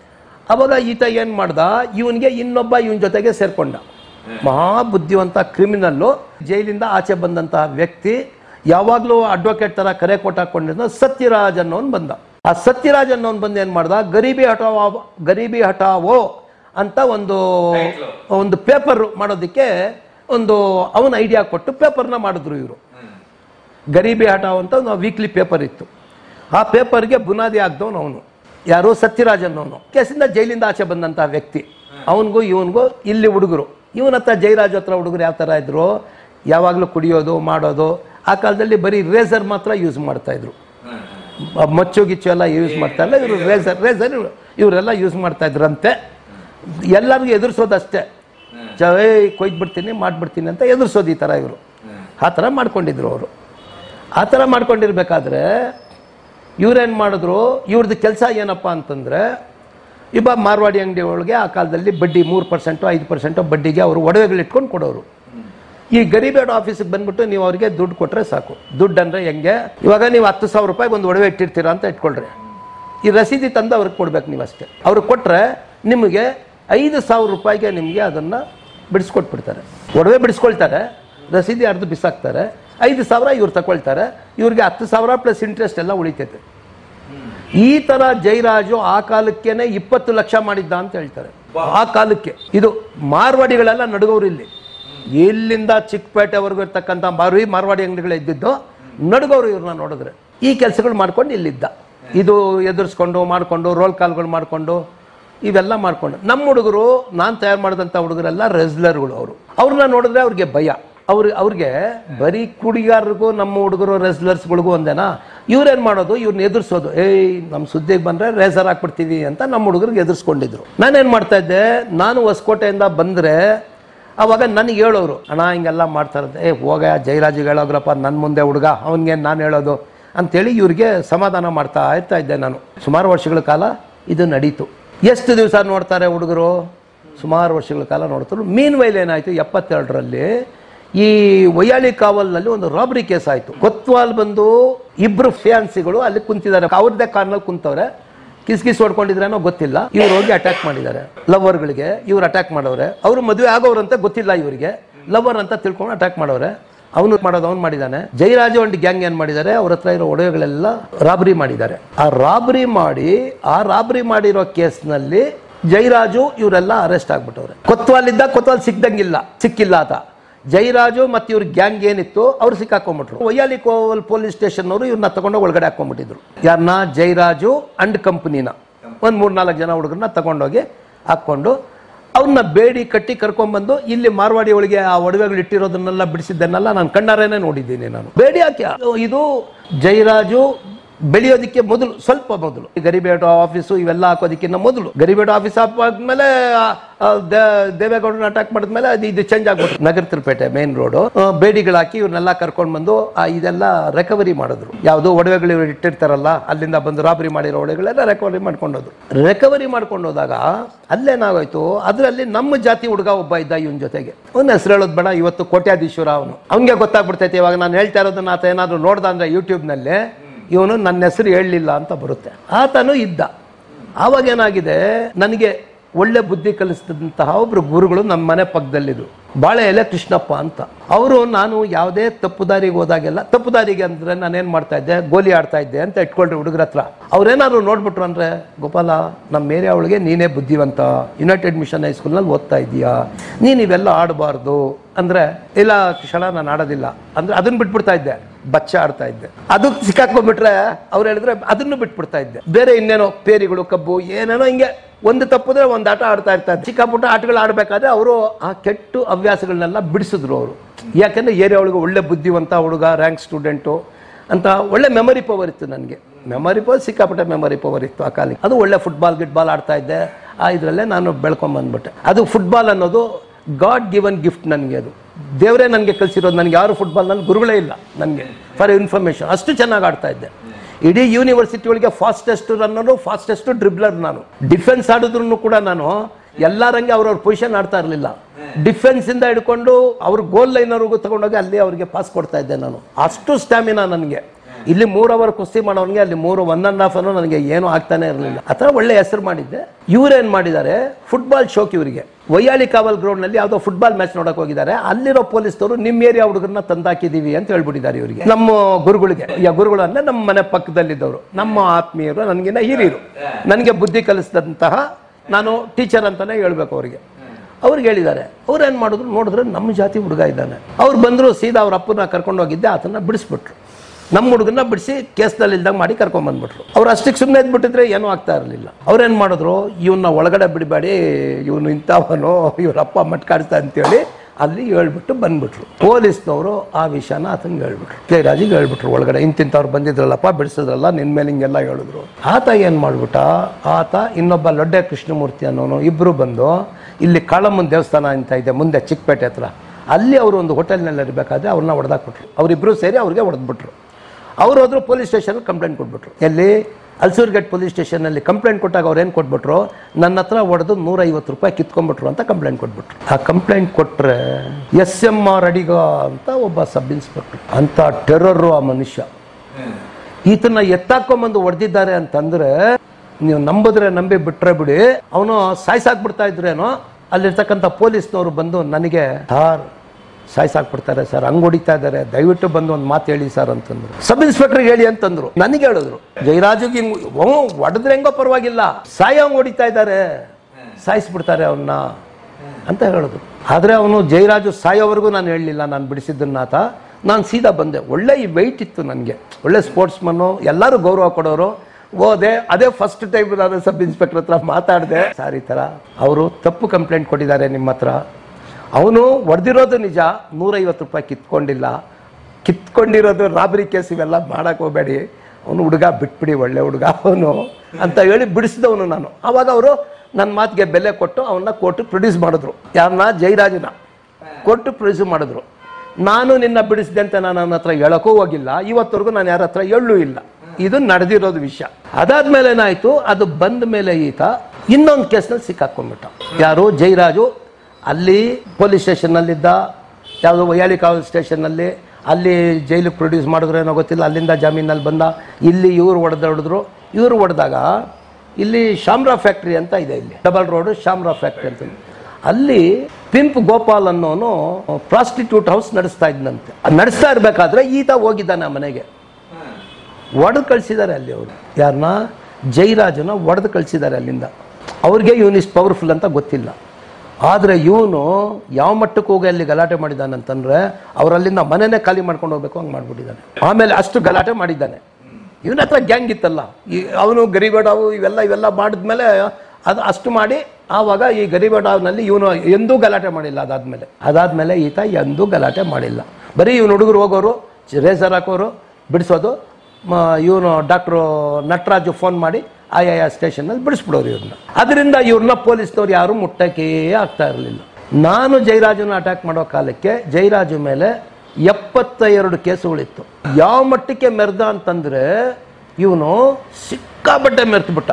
[SPEAKER 1] ಅವಾಗ ಈತ ಏನು ಮಾಡ್ದ, ಇವನಿಗೆ ಇನ್ನೊಬ್ಬ ಇವನ ಜೊತೆಗೆ ಸೇರ್ಕೊಂಡ. ಮಹಾಬುದ್ಧಿವಂತ ಕ್ರಿಮಿನಲ್ಲು, ಜೈಲಿಂದ ಆಚೆ ಬಂದಂತಹ ವ್ಯಕ್ತಿ, ಯಾವಾಗಲೂ ಅಡ್ವೊಕೇಟ್ ತರ ಕರೆ ಕೊಟ್ಟಾಕೊಂಡಿದ್ದ ಸತ್ಯರಾಜ್ ಅನ್ನೋನ್ ಬಂದ. ಆ ಸತ್ಯರಾಜ್ ಅನ್ನೋನ್ ಬಂದು ಏನು ಮಾಡ್ದ, ಗರೀಬಿ ಹಟಾವೋ ಅಂತ ಒಂದು ಪೇಪರ್ ಮಾಡೋದಕ್ಕೆ ಒಂದು ಅವನ ಐಡಿಯಾ ಕೊಟ್ಟು ಪೇಪರ್ನ ಮಾಡಿದ್ರು ಇವರು. ಗರೀಬಿ ಹಟಾವ್ ಅಂತ ಒಂದು ವೀಕ್ಲಿ ಪೇಪರ್ ಇತ್ತು. ಆ ಪೇಪರ್ಗೆ ಬುನಾದಿ ಆಗ್ದವನು ಅವನು, ಯಾರು ಸತ್ಯರಾಜ್ ಅನ್ನೋನು. ಕೇಸಿಂದ ಜೈಲಿಂದ ಆಚೆ ಬಂದಂತಹ ವ್ಯಕ್ತಿ. ಅವನಿಗೂ ಇವನಿಗೂ ಇಲ್ಲಿ ಹುಡುಗರು, ಇವನ ಹತ್ರ ಜಯರಾಜ್ ಹತ್ರ ಹುಡುಗರು ಯಾವ ಥರ ಇದ್ರು, ಯಾವಾಗಲೂ ಕುಡಿಯೋದು ಮಾಡೋದು. ಆ ಕಾಲದಲ್ಲಿ ಬರೀ ರೇಸರ್ ಮಾತ್ರ ಯೂಸ್ ಮಾಡ್ತಾ ಇದ್ರು, ಮಚ್ಚು ಗಿಚ್ಚು ಎಲ್ಲ ಯೂಸ್ ಮಾಡ್ತಾ ಇಲ್ಲ. ಇವರು ರೇಸರ್ ಇವರೆಲ್ಲ ಯೂಸ್ ಮಾಡ್ತಾ ಇದ್ರಂತೆ. ಎಲ್ಲರಿಗೂ ಎದುರಿಸೋದಷ್ಟೇ, ಕೊಯ್ದ್ಬಿಡ್ತೀನಿ ಮಾಡಿಬಿಡ್ತೀನಿ ಅಂತ ಎದುರಿಸೋದು ಈ ಥರ ಇವರು. ಆ ಥರ ಮಾಡ್ಕೊಂಡಿದ್ರು ಅವರು. ಆ ಥರ ಮಾಡ್ಕೊಂಡಿರ್ಬೇಕಾದ್ರೆ ಇವ್ರೇನು ಮಾಡಿದ್ರು, ಇವ್ರದ್ದು ಕೆಲಸ ಏನಪ್ಪ ಅಂತಂದರೆ, ಇಬ್ಬ ಮಾರ್ವಾಡಿ ಅಂಗಡಿ ಒಳಗೆ ಆ ಕಾಲದಲ್ಲಿ ಬಡ್ಡಿ 3% 5% ಬಡ್ಡಿಗೆ ಅವರು ಒಡವೆಗಳು ಇಟ್ಕೊಂಡು ಕೊಡೋರು. ಈ ಗರೀಬೇಡ್ ಆಫೀಸಿಗೆ ಬಂದ್ಬಿಟ್ಟು ನೀವು ಅವರಿಗೆ ದುಡ್ಡು ಕೊಟ್ಟರೆ ಸಾಕು. ದುಡ್ಡು ಅಂದರೆ ಹೆಂಗೆ, ಇವಾಗ ನೀವು 10,000 ರೂಪಾಯಿ ಒಂದು ಒಡವೆ ಇಟ್ಟಿರ್ತೀರಾ ಅಂತ ಇಟ್ಕೊಳ್ರಿ, ಈ ರಸೀದಿ ತಂದು ಅವ್ರಿಗೆ ಕೊಡ್ಬೇಕು ನೀವು ಅಷ್ಟೇ. ಅವ್ರಿಗೆ ಕೊಟ್ಟರೆ ನಿಮಗೆ 5,000 ರೂಪಾಯಿಗೆ ನಿಮಗೆ ಅದನ್ನು ಬಿಡಿಸ್ಕೊಟ್ಬಿಡ್ತಾರೆ. ಒಡವೆ ಬಿಡಿಸ್ಕೊಳ್ತಾರೆ, ರಸೀದಿ ಅರ್ಧ ಬಿಸಾಕ್ತಾರೆ, 5,000 ಇವ್ರು ತಗೊಳ್ತಾರೆ, ಇವ್ರಿಗೆ 10,000 ಪ್ಲಸ್ ಇಂಟ್ರೆಸ್ಟ್ ಎಲ್ಲ ಉಳಿತೈತೆ. ಈ ತರ ಜಯರಾಜು ಆ ಕಾಲಕ್ಕೇನೆ 20 ಲಕ್ಷ ಮಾಡಿದ್ದ ಅಂತ ಹೇಳ್ತಾರೆ. ಆ ಕಾಲಕ್ಕೆ ಇದು ಮಾರ್ವಾಡಿಗಳೆಲ್ಲ ನಡುಗವ್ರು. ಇಲ್ಲಿಂದ ಚಿಕ್ಕಪೇಟೆವರೆಗೂ ಇರ್ತಕ್ಕಂಥ ಮಾರ್ವಾಡಿ ಅಂಗಡಿಗಳು ಇದ್ದಿದ್ದು ನಡುಗವ್ರು. ಇವ್ರನ್ನ ನೋಡಿದ್ರೆ ಈ ಕೆಲಸಗಳು ಮಾಡ್ಕೊಂಡು ಇಲ್ಲಿದ್ದ. ಇದು ಎದುರಿಸ್ಕೊಂಡು ಮಾಡ್ಕೊಂಡು ರೋಲ್ ಕಾಲ್ಗಳು ಮಾಡ್ಕೊಂಡು ಇವೆಲ್ಲ ಮಾಡ್ಕೊಂಡು ನಮ್ಮ ಹುಡುಗರು, ನಾನು ತಯಾರು ಮಾಡಿದಂಥ ಹುಡುಗರೆಲ್ಲ ರೆಸ್ಲರ್ಗಳು. ಅವ್ರನ್ನ ನೋಡಿದ್ರೆ ಅವ್ರಿಗೆ ಭಯ. ಅವ್ರಿಗೆ ಬರೀ ಕುಡಿಗಾರರಿಗೂ ನಮ್ಮ ಹುಡುಗರು ರೆಸ್ಲರ್ಸ್ಗಳಿಗೂ ಒಂದೇನಾ, ಇವ್ರೇನು ಮಾಡೋದು, ಇವ್ರನ್ನ ಎದುರಿಸೋದು. ನಮ್ಮ ಸುದ್ದಿಗೆ ಬಂದರೆ ರೇಸರ್ ಹಾಕ್ಬಿಡ್ತೀವಿ ಅಂತ ನಮ್ಮ ಹುಡುಗರಿಗೆ ಎದುರಿಸ್ಕೊಂಡಿದ್ರು. ನಾನೇನು ಮಾಡ್ತಾ ಇದ್ದೆ, ನಾನು ಹೊಸಕೋಟೆಯಿಂದ ಬಂದರೆ ಅವಾಗ ನನಗೆ ಹೇಳೋರು, ಅಣ್ಣ ಹಿಂಗೆಲ್ಲ ಮಾಡ್ತಾರಂತೆ, ಹೋಗ ಜಯರಾಜಿಗೆ ಹೇಳೋಗ್ರಪ್ಪ, ನನ್ನ ಮುಂದೆ ಹುಡುಗ, ಅವನಿಗೇನು ನಾನು ಹೇಳೋದು ಅಂಥೇಳಿ ಇವ್ರಿಗೆ ಸಮಾಧಾನ ಮಾಡ್ತಾ ಇದ್ದೆ ನಾನು. ಸುಮಾರು ವರ್ಷಗಳ ಕಾಲ ಇದು ನಡೀತು. ಎಷ್ಟು ದಿವಸ ನೋಡ್ತಾರೆ ಹುಡುಗರು? ಸುಮಾರು ವರ್ಷಗಳ ಕಾಲ ನೋಡ್ತಾರೆ. ಮೀನ್ ವೈಲ್ ಏನಾಯಿತು, 72ರಲ್ಲಿ ಈ ವೈಯಾಳಿ ಕಾವಲ್ನಲ್ಲಿ ಒಂದು ರಾಬರಿ ಕೇಸ್ ಆಯಿತು. ಕೊತ್ವಾಲ್ ಬಂದು ಇಬ್ಬರು ಫ್ಯಾನ್ಸಿಗಳು ಅಲ್ಲಿ ಕುಂತಿದ್ದಾರೆ, ಅವ್ರದ್ದೇ ಕಾರ್ನಲ್ಲಿ ಕುಂತವ್ರೆ, ಕಿಸ್ ಹೊಡ್ಕೊಂಡಿದ್ರೇನೋ ಗೊತ್ತಿಲ್ಲ, ಇವ್ರು ಹೋಗಿ ಅಟ್ಯಾಕ್ ಮಾಡಿದ್ದಾರೆ ಲವರ್ಗಳಿಗೆ. ಇವ್ರು ಅಟ್ಯಾಕ್ ಮಾಡೋರೆ, ಅವರು ಮದುವೆ ಆಗೋರಂತ ಗೊತ್ತಿಲ್ಲ ಇವರಿಗೆ, ಲವರ್ ಅಂತ ತಿಳ್ಕೊಂಡು ಅಟ್ಯಾಕ್ ಮಾಡೋರೆ. ಅವನು ಮಾಡಿದ್ದಾನೆ. ಜಯರಾಜು ಒಂದು ಗ್ಯಾಂಗ್ ಏನ್ ಮಾಡಿದ್ದಾರೆ, ಅವ್ರ ಹತ್ರ ಇರೋ ಒಡವೆಗಳೆಲ್ಲ ರಾಬರಿ ಮಾಡಿದ್ದಾರೆ. ಆ ರಾಬರಿ ಮಾಡಿರೋ ಕೇಸ್ನಲ್ಲಿ ಜಯರಾಜು ಇವರೆಲ್ಲ ಅರೆಸ್ಟ್ ಆಗ್ಬಿಟ್ಟವ್ರೆ. ಕೊತ್ವಾಲ್ ಸಿಕ್ಕಿಲ್ಲ ಆತ. ಜಯರಾಜು ಮತ್ತೆ ಇವ್ರ ಗ್ಯಾಂಗ್ ಏನಿತ್ತು ಅವ್ರು ಸಿಕ್ಕಾಕೊಂಡ್ಬಿಟ್ರು. ವೈಯಾಲಿ ಕೋವಲ್ ಪೊಲೀಸ್ ಸ್ಟೇಷನ್ ಅವರು ಇವ್ರನ್ನ ತಗೊಂಡೋಗಿ ಒಳಗಡೆ ಹಾಕೊಂಡ್ಬಿಟ್ಟಿದ್ರು. ಯಾರನ್ನ? ಜಯರಾಜು ಅಂಡ್ ಕಂಪನಿನ ಒಂದು 3-4 ಜನ ಹುಡುಗರನ್ನ ತಗೊಂಡೋಗಿ ಹಾಕೊಂಡು ಅವ್ರನ್ನ ಬೇಡಿ ಕಟ್ಟಿ ಕರ್ಕೊಂಡ್ಬಂದು ಇಲ್ಲಿ ಮಾರ್ವಾಡಿ ಒಳಗೆ ಆ ಒಡವೆಗಳು ಇಟ್ಟಿರೋದನ್ನೆಲ್ಲ ಬಿಡಿಸಿದ್ದನ್ನೆಲ್ಲ ನಾನು ಕಣ್ಣಾರೇನೆ ನೋಡಿದ್ದೀನಿ. ನಾನು ಬೇಡಿ ಹಾಕಿ ಇದು ಜಯರಾಜು ಬೆಳೆಯೋದಕ್ಕೆ ಸ್ವಲ್ಪ ಮೊದಲು ಗರಿಬೇಟು ಆಫೀಸು ಇವೆಲ್ಲ ಹಾಕೋದಕ್ಕಿಂತ ಮೊದಲು, ಗರಿಬೇಟು ಆಫೀಸ್ ಹಾಕಿದ್ಮೇಲೆ ದೇವೇಗೌಡನ ಅಟ್ಯಾಕ್ ಮಾಡಿದ್ಮೇಲೆ ಇದು ಚೇಂಜ್ ಆಗ್ಬಿಟ್ಟು ನಗರ ತಿರುಪೇಟೆ ಮೇನ್ ರೋಡು ಬೇಡಿಗಳು ಹಾಕಿ ಇವ್ರನ್ನೆಲ್ಲ ಕರ್ಕೊಂಡು ಬಂದು ಇದೆಲ್ಲ ರಿಕವರಿ ಮಾಡಿದ್ರು. ಯಾವುದೋ ಒಡವೆಗಳು ಇವ್ರು ಇಟ್ಟಿರ್ತಾರಲ್ಲ, ಅಲ್ಲಿಂದ ಬಂದು ರಾಬರಿ ಮಾಡಿರೋ ಒಡವೆಗಳೆಲ್ಲ ರಿಕವರಿ ಮಾಡ್ಕೊಂಡೋದಾಗ ಅಲ್ಲೇನಾಗೋಯ್ತು, ಅದರಲ್ಲಿ ನಮ್ಮ ಜಾತಿ ಹುಡುಗ ಒಬ್ಬ ಇದ್ದ ಇವನ್ ಜೊತೆಗೆ. ಅವ್ನ ಹೆಸರು ಹೇಳೋದು ಬೇಡ, ಇವತ್ತು ಕೋಟ್ಯಾಧೀಶ್ವರ ಅವನು. ಅವನಿಗೆ ಗೊತ್ತಾಗ್ಬಿಡ್ತೈತೆ ಇವಾಗ ನಾನು ಹೇಳ್ತಾ ಇರೋದನ್ನ ಆತ ಏನಾದ್ರು ನೋಡ್ದ ಅಂದ್ರೆ ಯೂಟ್ಯೂಬ್ನಲ್ಲಿ ಇವನು ನನ್ನ ಹೆಸರು ಹೇಳಲಿಲ್ಲ ಅಂತ ಬರುತ್ತೆ. ಆತನು ಇದ್ದ. ಆವಾಗೇನಾಗಿದೆ, ನನಗೆ ಒಳ್ಳೆ ಬುದ್ಧಿ ಕಲಿಸಿದಂತಹ ಒಬ್ರು ಗುರುಗಳು ನಮ್ಮ ಮನೆ ಪಕ್ಕದಲ್ಲಿದ್ರು, ಬಾಳೆ ಎಲೆ ಕೃಷ್ಣಪ್ಪ ಅಂತ. ಅವರು ನಾನು ಯಾವುದೇ ತಪ್ಪು ದಾರಿಗೆ ಹೋದಾಗೆಲ್ಲ, ತಪ್ಪು ದಾರಿಗೆ ಅಂದರೆ ನಾನೇನು ಮಾಡ್ತಾ ಇದ್ದೆ, ಗೋಲಿ ಆಡ್ತಾ ಇದ್ದೆ ಅಂತ ಇಟ್ಕೊಂಡ್ರೆ ಹುಡುಗರ ಹತ್ರ, ಅವ್ರೇನಾದ್ರು ನೋಡ್ಬಿಟ್ರು ಅಂದರೆ, ಗೋಪಾಲ ನಮ್ಮ ಏರಿಯಾ ಒಳಗೆ ನೀನೇ ಬುದ್ಧಿವಂತ, ಯುನೈಟೆಡ್ ಮಿಷನ್ ಹೈಸ್ಕೂಲ್ನಲ್ಲಿ ಓದ್ತಾ ಇದೀಯಾ, ನೀನು ಇವೆಲ್ಲ ಆಡಬಾರ್ದು ಅಂದರೆ, ಇಲ್ಲ ಕ್ಷಣ ನಾನು ಆಡೋದಿಲ್ಲ ಅಂದರೆ ಅದನ್ನು ಬಿಟ್ಬಿಡ್ತಾ ಇದ್ದೆ. ಬಚ್ಚ ಆಡ್ತಾ ಇದ್ದೆ, ಅದಕ್ಕೆ ಸಿಕ್ಕಾಕೊಂಡ್ಬಿಟ್ರೆ ಅವ್ರು ಹೇಳಿದ್ರೆ ಅದನ್ನು ಬಿಟ್ಬಿಡ್ತಾ ಇದ್ದೆ. ಬೇರೆ ಇನ್ನೇನೋ ಪೇರಿಗಳು, ಕಬ್ಬು, ಏನೇನೋ ಹಿಂಗೆ ಒಂದು ತಪ್ಪಿದ್ರೆ ಒಂದು ಆಟ ಆಡ್ತಾ ಇರ್ತಾರೆ. ಚಿಕ್ಕಪುಟ್ಟ ಆಟಗಳು ಆಡಬೇಕಾದ್ರೆ ಅವರು ಆ ಕೆಟ್ಟು ಹವ್ಯಾಸಗಳನ್ನೆಲ್ಲ ಬಿಡಿಸಿದ್ರು ಅವರು. ಯಾಕೆಂದರೆ ಏರಿಯಾ ಒಳಗೆ ಒಳ್ಳೆ ಬುದ್ಧಿವಂತ ಹುಡುಗ, ರ್ಯಾಂಕ್ ಸ್ಟೂಡೆಂಟು ಅಂತ ಒಳ್ಳೆ ಮೆಮೊರಿ ಪವರ್ ಇತ್ತು ನನಗೆ. ಸಿಕ್ಕಾಪಟ್ಟೆ ಮೆಮೊರಿ ಪವರ್ ಇತ್ತು ಆ ಕಾಲಿಗೆ. ಅದು ಒಳ್ಳೆ ಗಿಟ್ಬಾಲ್ ಆಡ್ತಾ ಇದ್ದೆ. ಇದರಲ್ಲೇ ನಾನು ಬೆಳ್ಕೊಂಬಂದ್ಬಿಟ್ಟೆ. ಅದು ಫುಟ್ಬಾಲ್ ಅನ್ನೋದು ಗಾಡ್ ಗಿವನ್ ಗಿಫ್ಟ್ ನನಗೆ. ಅದು ದೇವರೇ ನನಗೆ ಕಲಿಸಿರೋದು. ನನಗೆ ಯಾರು ಫುಟ್ಬಾಲ್ ನನ್ನ ಗುರುಗಳೇ ಇಲ್ಲ ನನಗೆ, ಫಾರ್ ಇನ್ಫಾರ್ಮೇಷನ್. ಅಷ್ಟು ಚೆನ್ನಾಗಿ ಆಡ್ತಾ ಇದ್ದೆ. ಇಡೀ ಯೂನಿವರ್ಸಿಟಿ ಒಳಗೆ ಫಾಸ್ಟೆಸ್ಟ್ ರನ್ನರು, ಫಾಸ್ಟೆಸ್ಟ್ ಡ್ರಿಬ್ಲರ್ ನಾನು. ಡಿಫೆನ್ಸ್ ಆಡಿದ್ರು ಕೂಡ ನಾನು ಎಲ್ಲರಂಗೆ ಅವ್ರವ್ರ ಪೊಸಿಷನ್ ಆಡ್ತಾ ಇರಲಿಲ್ಲ. ಡಿಫೆನ್ಸಿಂದ ಹಿಡ್ಕೊಂಡು ಅವ್ರ ಗೋಲ್ ಲೈನರ್ಗೂ ತಗೊಂಡೋಗಿ ಅಲ್ಲಿ ಅವ್ರಿಗೆ ಪಾಸ್ ಕೊಡ್ತಾ ಇದ್ದೆ ನಾನು. ಅಷ್ಟು ಸ್ಟ್ಯಾಮಿನಾ ನನಗೆ. ಇಲ್ಲಿ 3 ಅವರ್ ಕುಸ್ತಿ ಮಾಡೋನಿಗೆ ಅಲ್ಲಿ 1.5 ಅವರ್ ನನಗೆ ಏನೂ ಆಗ್ತಾನೆ ಇರಲಿಲ್ಲ. ಆ ಥರ ಒಳ್ಳೆ ಹೆಸರು ಮಾಡಿದ್ದೆ. ಇವರೇನು ಮಾಡಿದ್ದಾರೆ, ಫುಟ್ಬಾಲ್ ಶೋಕ್ ಇವರಿಗೆ. ವೈಯಾಳಿ ಕಾವಲ್ ಗ್ರೌಂಡ್ನಲ್ಲಿ ಯಾವುದೋ ಫುಟ್ಬಾಲ್ ಮ್ಯಾಚ್ ನೋಡಕ್ಕೆ ಹೋಗಿದ್ದಾರೆ. ಅಲ್ಲಿರೋ ಪೊಲೀಸ್ನವರು ನಿಮ್ಮ ಏರಿಯಾ ಹುಡುಗರನ್ನ ತಂದಾಕಿದ್ದೀವಿ ಅಂತ ಹೇಳ್ಬಿಟ್ಟಿದ್ದಾರೆ ಇವರಿಗೆ, ನಮ್ಮ ಗುರುಗಳಿಗೆ. ಗುರುಗಳು ಅಂದರೆ ನಮ್ಮ ಮನೆ ಪಕ್ಕದಲ್ಲಿದ್ದವರು, ನಮ್ಮ ಆತ್ಮೀಯರು, ನನಗಿನ್ನ ಹಿರಿಯರು, ನನಗೆ ಬುದ್ಧಿ ಕಲಿಸಿದಂತಹ, ನಾನು ಟೀಚರ್ ಅಂತಲೇ ಹೇಳ್ಬೇಕು ಅವರಿಗೆ. ಅವ್ರಿಗೆ ಹೇಳಿದ್ದಾರೆ. ಅವ್ರು ಏನು ಮಾಡಿದ್ರು, ನೋಡಿದ್ರೆ ನಮ್ಮ ಜಾತಿ ಹುಡುಗ ಇದ್ದಾನೆ. ಅವ್ರು ಬಂದರು, ಸೀದಾ ಅವ್ರ ಅಪ್ಪನ ಕರ್ಕೊಂಡು ಹೋಗಿದ್ದೆ, ಆತನ ಬಿಡಿಸ್ಬಿಟ್ರು. ನಮ್ಮ ಹುಡುಗನ್ನ ಬಿಡಿಸಿ ಕೇಸ್ನಲ್ಲಿ ಇಲ್ದಂಗೆ ಮಾಡಿ ಕರ್ಕೊಂಬಂದ್ಬಿಟ್ರು. ಅವ್ರು ಅಷ್ಟಕ್ಕೆ ಸುಮ್ಮನೆ ಇದ್ಬಿಟ್ಟಿದ್ರೆ ಏನೂ ಆಗ್ತಾ ಇರಲಿಲ್ಲ. ಅವ್ರೇನು ಮಾಡಿದ್ರು, ಇವನ್ನ ಒಳಗಡೆ ಬಿಡಬೇಡಿ, ಇವನು ಇಂಥವನು, ಇವರಪ್ಪ ಮಟ್ಕಾಡ್ತಾ ಅಂತೇಳಿ ಅಲ್ಲಿ ಹೇಳ್ಬಿಟ್ಟು ಬಂದ್ಬಿಟ್ರು. ಪೊಲೀಸ್ನವರು ಆ ವಿಷಯನ ಆತನಿಗೆ ಹೇಳ್ಬಿಟ್ರು, ಜಯರಾಜಿಗೆ ಹೇಳ್ಬಿಟ್ರು. ಒಳಗಡೆ ಇಂತಿಂಥವ್ರು ಬಂದಿದ್ರಲ್ಲಪ್ಪ, ಬಿಡಿಸಿದ್ರಲ್ಲ, ನಿನ್ನ ಮೇಲೆ ಹಿಂಗೆಲ್ಲ ಹೇಳಿದ್ರು. ಆತ ಏನು ಮಾಡ್ಬಿಟ್ಟ, ಆತ ಇನ್ನೊಬ್ಬ ಲೊಡ್ಡೆ ಕೃಷ್ಣಮೂರ್ತಿ ಅನ್ನೋನು, ಇಬ್ಬರು ಬಂದು ಇಲ್ಲಿ ಕಾಳಮ್ಮನ ದೇವಸ್ಥಾನ ಅಂತ ಇದೆ ಮುಂದೆ ಚಿಕ್ಕಪೇಟೆ ಹತ್ರ, ಅಲ್ಲಿ ಅವರು ಒಂದು ಹೋಟೆಲ್ನಲ್ಲಿ ಇರಬೇಕಾದ್ರೆ ಅವ್ರನ್ನ ಹೊಡೆದಾಕ್ಬಿಟ್ರು. ಅವರಿಬ್ಬರು ಸೇರಿ ಅವ್ರಿಗೆ ಹೊಡೆದ್ಬಿಟ್ರು. ಅವರು ಹೋದ್ರು ಪೊಲೀಸ್ ಸ್ಟೇಷನಲ್ಲಿ ಕಂಪ್ಲೇಂಟ್ ಕೊಟ್ಬಿಟ್ರು. ಎಲ್ಲಿ? ಅಲ್ಸೂರ್ಗೇಟ್ ಪೊಲೀಸ್ ಸ್ಟೇಷನಲ್ಲಿ ಕಂಪ್ಲೇಂಟ್ ಕೊಟ್ಟಾಗ ಅವ್ರು ಏನು ಕೊಟ್ಬಿಟ್ರು, ನನ್ನ ಹತ್ರ ಹೊಡೆದು 150 ರೂಪಾಯಿ ಕಿತ್ಕೊಂಡ್ಬಿಟ್ರು ಅಂತ ಕಂಪ್ಲೇಂಟ್ ಕೊಟ್ಬಿಟ್ರು. ಆ ಕಂಪ್ಲೇಂಟ್ ಕೊಟ್ಟರೆ SMR ಅಡಿಗ ಅಂತ ಒಬ್ಬ ಸಬ್ ಇನ್ಸ್ಪೆಕ್ಟರ್, ಅಂತ ಟೆರರು ಆ ಮನುಷ್ಯ. ಈತನ ಎತ್ತಾಕೊಂಬಂದು ಹೊಡೆದಿದ್ದಾರೆ ಅಂತಂದ್ರೆ ನೀವು ನಂಬಿದ್ರೆ ನಂಬಿ, ಬಿಟ್ರೆ ಬಿಡಿ, ಅವನು ಸಾಯ್ಸಾಕ್ಬಿಡ್ತಾ ಇದ್ರೇನೋ. ಅಲ್ಲಿರ್ತಕ್ಕಂಥ ಪೊಲೀಸ್ನವರು ಬಂದು ನನಗೆ, ಸಾರ್ ಸಾಯ್ಸಾಕ್ಬಿಡ್ತಾರೆ ಸರ್, ಹಂಗೆ ಹೊಡಿತಾ ಇದ್ದಾರೆ, ದಯವಿಟ್ಟು ಬಂದು ಒಂದು ಮಾತು ಹೇಳಿ ಸರ್ ಅಂತಂದ್ರು. ಸಬ್ ಇನ್ಸ್ಪೆಕ್ಟರ್ಗೆ ಹೇಳಿ ಅಂತಂದ್ರು. ನನಗೆ ಹೇಳಿದ್ರು, ಜಯರಾಜುಗೆ ಹಿಂಗೆ ಹೊಡೆದ್ರೆ ಹೆಂಗೋ ಪರವಾಗಿಲ್ಲ, ಸಾಯೋಂಗೆ ಹೊಡಿತಾ ಇದ್ದಾರೆ, ಸಾಯಿಸ್ಬಿಡ್ತಾರೆ ಅವನ್ನ ಅಂತ ಹೇಳಿದ್ರು. ಆದರೆ ಅವನು ಜಯರಾಜು ಸಾಯೋವರೆಗೂ ನಾನು ಹೇಳಲಿಲ್ಲ ನಾನು ಬಿಡಿಸಿದ್ದನ್ನಾತ. ನಾನು ಸೀದಾ ಬಂದೆ. ಒಳ್ಳೆ ಈ ವೆಯ್ಟ್ ಇತ್ತು ನನಗೆ, ಒಳ್ಳೆ ಸ್ಪೋರ್ಟ್ಸ್ಮನ್ನು, ಎಲ್ಲರೂ ಗೌರವ ಕೊಡೋರು. ಹೋದೆ, ಅದೇ ಫಸ್ಟ್ ಟೈಮ್ ನಾನು ಸಬ್ ಇನ್ಸ್ಪೆಕ್ಟರ್ ಹತ್ರ ಮಾತಾಡಿದೆ. ಸರ್ ಈ ಥರ ಅವರು ತಪ್ಪು ಕಂಪ್ಲೇಂಟ್ ಕೊಟ್ಟಿದ್ದಾರೆ ನಿಮ್ಮ ಹತ್ರ, ಅವನು ಹೊಡೆದಿರೋದು ನಿಜ, 150 ರೂಪಾಯಿ ಕಿತ್ಕೊಂಡಿರೋದು ರಾಬರಿ ಕೇಸ್, ಇವೆಲ್ಲ ಮಾಡೋಕ್ಕೆ ಹೋಗಬೇಡಿ, ಅವನು ಹುಡುಗ ಬಿಟ್ಬಿಡಿ, ಒಳ್ಳೆ ಹುಡುಗ ಅವನು ಅಂತ ಹೇಳಿ ಬಿಡಿಸಿದವನು ನಾನು. ಆವಾಗ ಅವರು ನನ್ನ ಮಾತಿಗೆ ಬೆಲೆ ಕೊಟ್ಟು ಅವನ್ನ ಕೋರ್ಟಿಗೆ ಪ್ರೊಡ್ಯೂಸ್ ಮಾಡಿದ್ರು. ಯಾರನ್ನ? ಜಯರಾಜನ. ಕೊಟ್ಟು ಪ್ರೊಡ್ಯೂಸ್ ಮಾಡಿದ್ರು. ನಾನು ನಿನ್ನ ಬಿಡಿಸಿದೆ ಅಂತ ನಾನು ನನ್ನ ಹತ್ರ ಹೇಳೋಕ್ಕೂ ಹೋಗಿಲ್ಲ, ಇವತ್ತವರೆಗೂ ನಾನು ಯಾರ ಹತ್ರ ಹೇಳೂ ಇಲ್ಲ. ಇದು ನಡೆದಿರೋದು ವಿಷಯ. ಅದಾದ್ಮೇಲೆ ಏನಾಯ್ತು, ಅದು ಬಂದ ಮೇಲೆ ಈತ ಇನ್ನೊಂದು ಕೇಸ್ನಲ್ಲಿ ಸಿಕ್ಕಾಕೊಂಡ್ಬಿಟ್ಟ. ಯಾರು? ಜೈರಾಜು. ಅಲ್ಲಿ ಪೊಲೀಸ್ ಸ್ಟೇಷನ್ನಲ್ಲಿದ್ದ, ಯಾವುದೋ ವೈಯಾಳಿಕಾವಲ್ ಸ್ಟೇಷನ್ನಲ್ಲಿ. ಅಲ್ಲಿ ಜೈಲಿಗೆ ಪ್ರೊಡ್ಯೂಸ್ ಮಾಡಿದ್ರು ಏನೋ ಗೊತ್ತಿಲ್ಲ, ಅಲ್ಲಿಂದ ಜಾಮೀನಲ್ಲಿ ಬಂದ. ಇಲ್ಲಿ ಇವರು ಹೊಡೆದ್ರು. ಇವರು ಹೊಡೆದಾಗ ಇಲ್ಲಿ ಶಾಮ್ರಾ ಫ್ಯಾಕ್ಟ್ರಿ ಅಂತ ಇದೆ, ಇಲ್ಲಿ ಡಬಲ್ ರೋಡು ಶಾಮ್ರಾ ಫ್ಯಾಕ್ಟ್ರಿ ಅಂತ. ಅಲ್ಲಿ ಪಿಂಪ್ ಗೋಪಾಲ್ ಅನ್ನೋನು ಪ್ರಾಸ್ಟಿಟ್ಯೂಟ್ ಹೌಸ್ ನಡೆಸ್ತಾ ಇದ್ದಂತೆ. ನಡೆಸ್ತಾ ಇರಬೇಕಾದ್ರೆ ಈತ ಹೋಗಿದ್ದಾನೆ ಆ ಮನೆಗೆ. ಒಡೆದು ಕಳಿಸಿದ್ದಾರೆ ಅಲ್ಲಿ ಅವರು. ಯಾರನ್ನ? ಜೈರಾಜನ ಒಡೆದು ಕಳಿಸಿದ್ದಾರೆ ಅಲ್ಲಿಂದ. ಅವ್ರಿಗೆ ಇವನು ಇಷ್ಟು ಪವರ್ಫುಲ್ ಅಂತ ಗೊತ್ತಿಲ್ಲ. ಆದರೆ ಇವನು ಯಾವ ಮಟ್ಟಕ್ಕೆ ಹೋಗಿ ಅಲ್ಲಿ ಗಲಾಟೆ ಮಾಡಿದ್ದಾನಂತಂದರೆ ಅವರಲ್ಲಿಂದ ಮನೆಯೇ ಖಾಲಿ ಮಾಡ್ಕೊಂಡು ಹೋಗ್ಬೇಕು ಹಂಗೆ ಮಾಡಿಬಿಟ್ಟಿದ್ದಾನೆ. ಆಮೇಲೆ ಅಷ್ಟು ಗಲಾಟೆ ಮಾಡಿದ್ದಾನೆ. ಇವನ ಹತ್ರ ಗ್ಯಾಂಗ್ ಇತ್ತಲ್ಲ, ಈ ಅವನು ಗರಿಬೇಡಾವು ಇವೆಲ್ಲ ಮಾಡಿದ್ಮೇಲೆ ಅದು ಅಷ್ಟು ಮಾಡಿ ಆವಾಗ ಈ ಗರಿಬೇಡಾವ್ನಲ್ಲಿ ಇವನು ಎಂದೂ ಗಲಾಟೆ ಮಾಡಿಲ್ಲ. ಅದಾದಮೇಲೆ ಈತ ಎಂದೂ ಗಲಾಟೆ ಮಾಡಿಲ್ಲ. ಬರೀ ಇವನು ಹುಡುಗರು ಹೋಗೋರು, ರೇಸರ್ ಹಾಕೋರು, ಬಿಡಿಸೋದು. ಇವನು ಡಾಕ್ಟ್ರು ನಟರಾಜು ಫೋನ್ ಮಾಡಿ ಆಯಾ ಸ್ಟೇಷನ್ನಲ್ಲಿ ಬಿಡಿಸ್ಬಿಡೋರು ಇವ್ರನ್ನ. ಅದರಿಂದ ಇವ್ರನ್ನ ಪೊಲೀಸ್ನವ್ರು ಯಾರು ಮುಟ್ಟಕ್ಕೆ ಆಗ್ತಾ ಇರಲಿಲ್ಲ. ನಾನು ಜೈರಾಜನ ಅಟ್ಯಾಕ್ ಮಾಡೋ ಕಾಲಕ್ಕೆ ಜೈರಾಜು ಮೇಲೆ 72 ಕೇಸುಗಳಿತ್ತು. ಯಾವ ಮಟ್ಟಕ್ಕೆ ಮೆರೆದ ಅಂತಂದರೆ ಇವನು ಸಿಕ್ಕಾಬಟ್ಟೆ ಮೆರೆತುಬಿಟ್ಟ.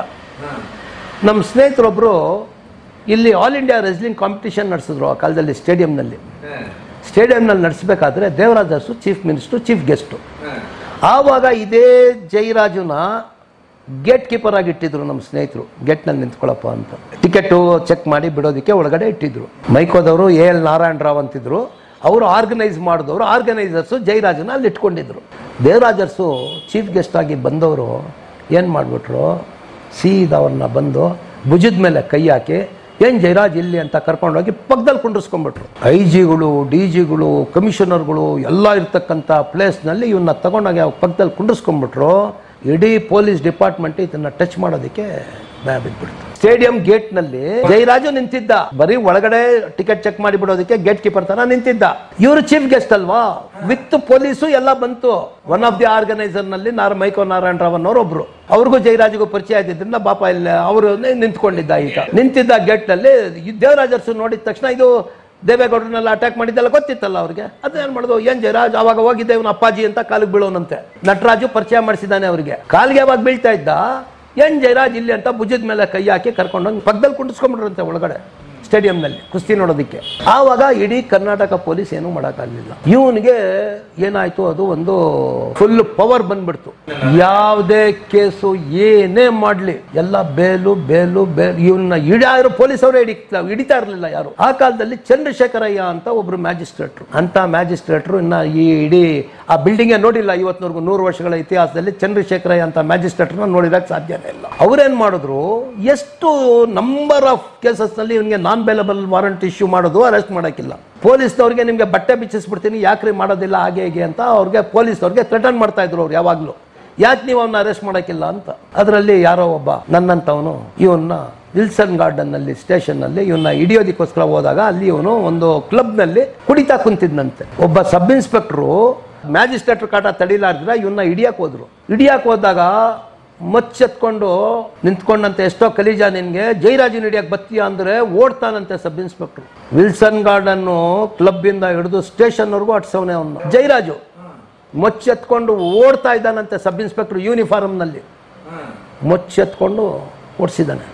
[SPEAKER 1] ನಮ್ಮ ಸ್ನೇಹಿತರೊಬ್ಬರು ಇಲ್ಲಿ ಆಲ್ ಇಂಡಿಯಾ ರೆಸ್ಲಿಂಗ್ ಕಾಂಪಿಟಿಷನ್ ನಡೆಸಿದ್ರು ಆ ಕಾಲದಲ್ಲಿ ಸ್ಟೇಡಿಯಂನಲ್ಲಿ ನಡೆಸಬೇಕಾದ್ರೆ Devaraj Urs chief minister, chief guest. ಆವಾಗ ಇದೇ ಜೈರಾಜುನ ಗೇಟ್ ಕೀಪರ್ ಆಗಿ ಇಟ್ಟಿದ್ರು ನಮ್ಮ ಸ್ನೇಹಿತರು. ಗೇಟ್ನಲ್ಲಿ ನಿಂತ್ಕೊಳ್ಳಪ್ಪ ಅಂತ ಟಿಕೆಟು ಚೆಕ್ ಮಾಡಿ ಬಿಡೋದಕ್ಕೆ ಒಳಗಡೆ ಇಟ್ಟಿದ್ರು. ಮೈಕೋದವರು AL ನಾರಾಯಣ ರಾವ್ ಅಂತಿದ್ರು. ಅವರು ಆರ್ಗನೈಸ್ ಮಾಡಿದವರು, ಆರ್ಗನೈಸರ್ಸು ಜೈರಾಜನ ಅಲ್ಲಿ ಇಟ್ಕೊಂಡಿದ್ರು. ದೇವರಾಜರ್ಸು ಚೀಫ್ ಗೆಸ್ಟ್ ಆಗಿ ಬಂದವರು ಏನು ಮಾಡಿಬಿಟ್ರು, ಸೀದಾ ಅವ್ರನ್ನ ಬಂದು ಭುಜದ ಮೇಲೆ ಕೈ ಹಾಕಿ ಏನು ಜೈರಾಜ್ ಇಲ್ಲಿ ಅಂತ ಕರ್ಕೊಂಡೋಗಿ ಪಕ್ಕದಲ್ಲಿ ಕುಂಡ್ರಿಸ್ಕೊಂಡ್ಬಿಟ್ರು. IG ಗಳು, DG ಗಳು, ಕಮಿಷನರ್ಗಳು ಎಲ್ಲ ಇರ್ತಕ್ಕಂಥ ಪ್ಲೇಸ್ನಲ್ಲಿ ಇವನ್ನ ತಗೊಂಡೋಗಿ ಪಕ್ಕದಲ್ಲಿ ಕುಂಡ್ರಿಸ್ಕೊಂಡ್ಬಿಟ್ರು. ಇಡೀ ಪೊಲೀಸ್ ಡಿಪಾರ್ಟ್ಮೆಂಟ್ ಇದನ್ನ ಟಚ್ ಮಾಡೋದಕ್ಕೆ ಭಯ ಬಿದ್ಬಿಡ್ತು. ಸ್ಟೇಡಿಯಂ ಗೇಟ್ನಲ್ಲಿ ಜೈರಾಜು ನಿಂತಿದ್ದ. ಬರೀ ಒಳಗಡೆ ಟಿಕೆಟ್ ಚೆಕ್ ಮಾಡಿ ಬಿಡೋದಕ್ಕೆ ಗೇಟ್ ಕೀಪರ್ ತರ ನಿಂತಿದ್ದ. ಇವರು ಚೀಫ್ ಗೆಸ್ಟ್ ಅಲ್ವಾ, ವಿತ್ ಪೊಲೀಸು ಎಲ್ಲ ಬಂತು. ಒನ್ ಆಫ್ ದಿ ಆರ್ಗನೈಸರ್ ನಲ್ಲಿ ಮೈಕೋ ನಾರಾಯಣ ರಾವ್ ಅನ್ನೋರು ಒಬ್ರು. ಅವ್ರಿಗೂ ಜೈರಾಜಿಗೂ ಪರಿಚಯ ಆಗಿದ್ದರಿಂದ ಪಾಪ ಇಲ್ಲಿ ಅವರು ನಿಂತ್ಕೊಂಡಿದ್ದ. ಈಗ ನಿಂತಿದ್ದ ಗೇಟ್ ನಲ್ಲಿ ದೇವರಾಜರ್ಸು ನೋಡಿದ ತಕ್ಷಣ ಇದು ದೇವೇಗೌಡರನ್ನೆಲ್ಲ ಅಟ್ಯಾಕ್ ಮಾಡಿದ್ದೆಲ್ಲ ಗೊತ್ತಿತ್ತಲ್ಲ ಅವ್ರಿಗೆ. ಅದೇನ್ ಮಾಡೋದು, ಏನ್ ಜಯರಾಜ್ ಅವಾಗ ಹೋಗಿದ್ದೆ ಇವನು ಅಪ್ಪಾಜಿ ಅಂತ ಕಾಲಿಗೆ ಬೀಳೋನಂತೆ. ನಟರಾಜು ಪರಿಚಯ ಮಾಡಿಸಿದ್ದಾನೆ ಅವ್ರಿಗೆ. ಕಾಲಿಗೆ ಯಾವಾಗ ಬೀಳ್ತಾ ಇದ್ದ, ಏನ್ ಜಯರಾಜ್ ಇಲ್ಲಿ ಅಂತ ಭುಜದ ಮೇಲೆ ಕೈ ಹಾಕಿ ಕರ್ಕೊಂಡೋಗಿ ಪಕ್ಕದಲ್ಲಿ ಕುಂಡಿಸ್ಕೊಂಡ್ಬಿಟ್ರಂತೆ ಒಳಗಡೆ ಸ್ಟೇಡಿಯಂನಲ್ಲಿ ಕುಸ್ತಿ ನೋಡೋದಕ್ಕೆ. ಆವಾಗ ಇಡೀ ಕರ್ನಾಟಕ ಪೊಲೀಸ್ ಏನೂ ಮಾಡೋಕ್ಕಾಗಲಿಲ್ಲ. ಇವನಿಗೆ ಏನಾಯ್ತು, ಅದು ಒಂದು ಫುಲ್ ಪವರ್ ಬಂದ್ಬಿಡ್ತು. ಯಾವುದೇ ಕೇಸು ಏನೇ ಮಾಡಲಿ ಎಲ್ಲ ಬೇಲು. ಇವನ್ನ ಹಿಡಿಯಾರು ಪೊಲೀಸ್ ಅವರೇ ಹಿಡಿತಾ ಇರಲಿಲ್ಲ ಯಾರು. ಆ ಕಾಲದಲ್ಲಿ ಚಂದ್ರಶೇಖರಯ್ಯ ಅಂತ ಒಬ್ರು ಮ್ಯಾಜಿಸ್ಟ್ರೇಟ್ರು. ಅಂತ ಮ್ಯಾಜಿಸ್ಟ್ರೇಟ್ರು ಇನ್ನ ಈ ಇಡೀ ಆ ಬಿಲ್ಡಿಂಗೇ ನೋಡಿಲ್ಲ ಇವತ್ತಿನವರೆಗೂ. 100 ವರ್ಷಗಳ ಇತಿಹಾಸದಲ್ಲಿ ಚಂದ್ರಶೇಖರಯ್ಯ ಅಂತ ಮ್ಯಾಜಿಸ್ಟ್ರೇಟ್ರನ್ನ ನೋಡಿದಕ್ಕೆ ಸಾಧ್ಯನೇ ಇಲ್ಲ. ಅವ್ರೇನ್ ಮಾಡಿದ್ರು, ಎಷ್ಟು ನಂಬರ್ ಆಫ್ ಕೇಸಸ್ನಲ್ಲಿ ಇವನಿಗೆ ನಾನ್ ಬೇಲಬಲ್ ವಾರಂಟ್ ಇಶ್ಯೂ ಮಾಡೋದು, ಅರೆಸ್ಟ್ ಮಾಡೋಕ್ಕಿಲ್ಲ. ಪೊಲೀಸ್ನವ್ರಿಗೆ ನಿಮಗೆ ಬಟ್ಟೆ ಬಿಚ್ಚಿಸ್ಬಿಡ್ತೀನಿ, ಯಾಕ್ರಿ ಮಾಡೋದಿಲ್ಲ ಹಾಗೆ ಹೇಗೆ ಅಂತ ಅವ್ರಿಗೆ ಪೊಲೀಸ್ನವ್ರಿಗೆ ಥ್ರೆಟನ್ ಮಾಡ್ತಾ ಇದ್ರು ಅವ್ರು ಯಾವಾಗಲೂ. ಯಾಕೆ ನೀವು ಅವನ್ನ ಅರೆಸ್ಟ್ ಮಾಡೋಕ್ಕಿಲ್ಲ ಅಂತ. ಅದರಲ್ಲಿ ಯಾರೋ ಒಬ್ಬ ನನ್ನಂತವನು ಇವನ್ನ ವಿಲ್ಸನ್ ಗಾರ್ಡನ್ ನಲ್ಲಿ ಸ್ಟೇಷನ್ ನಲ್ಲಿ ಇವನ್ನ ಹಿಡಿಯೋದಕ್ಕೋಸ್ಕರ ಹೋದಾಗ ಅಲ್ಲಿ ಇವನು ಒಂದು ಕ್ಲಬ್ ನಲ್ಲಿ ಕುಡಿತಾ ಕುಂತಿದ್ನಂತೆ. ಒಬ್ಬ ಸಬ್ ಇನ್ಸ್ಪೆಕ್ಟರು ಮ್ಯಾಜಿಸ್ಟ್ರೇಟರ್ ಕಾಟ ತಡಿಲಾರ್ದ್ರೆ ಇವನ್ನ ಹಿಡಿಯಕ್ಕೆ ಹೋದಾಗ ಮಚ್ಚೆತ್ಕೊಂಡು ನಿಂತ್ಕೊಂಡಂತೆ, ಎಷ್ಟೋ ಕಲೀಜ ನಿನ್ಗೆ, ಜೈರಾಜಿನ ಹಿಡಿಯಕ್ಕೆ ಬತ್ತೀಯ ಅಂದ್ರೆ ಓಡ್ತಾನಂತೆ sub inspector. Wilson garden club ಇಂದ ಹಿಡಿದು ಸ್ಟೇಷನ್ ವರ್ಗೂ ಅಟ್ಸವನೆ ಅವನು. ಜೈರಾಜು ಮೊಚ್ಚೆತ್ಕೊಂಡು ಓಡ್ತಾ ಇದ್ದಾನಂತೆ. ಸಬ್ ಇನ್ಸ್ಪೆಕ್ಟರ್ ಯೂನಿಫಾರ್ಮ್ ನಲ್ಲಿ ಮೊಚ್ಚೆತ್ಕೊಂಡು ಓಡಿಸಿದ್ದಾನೆ.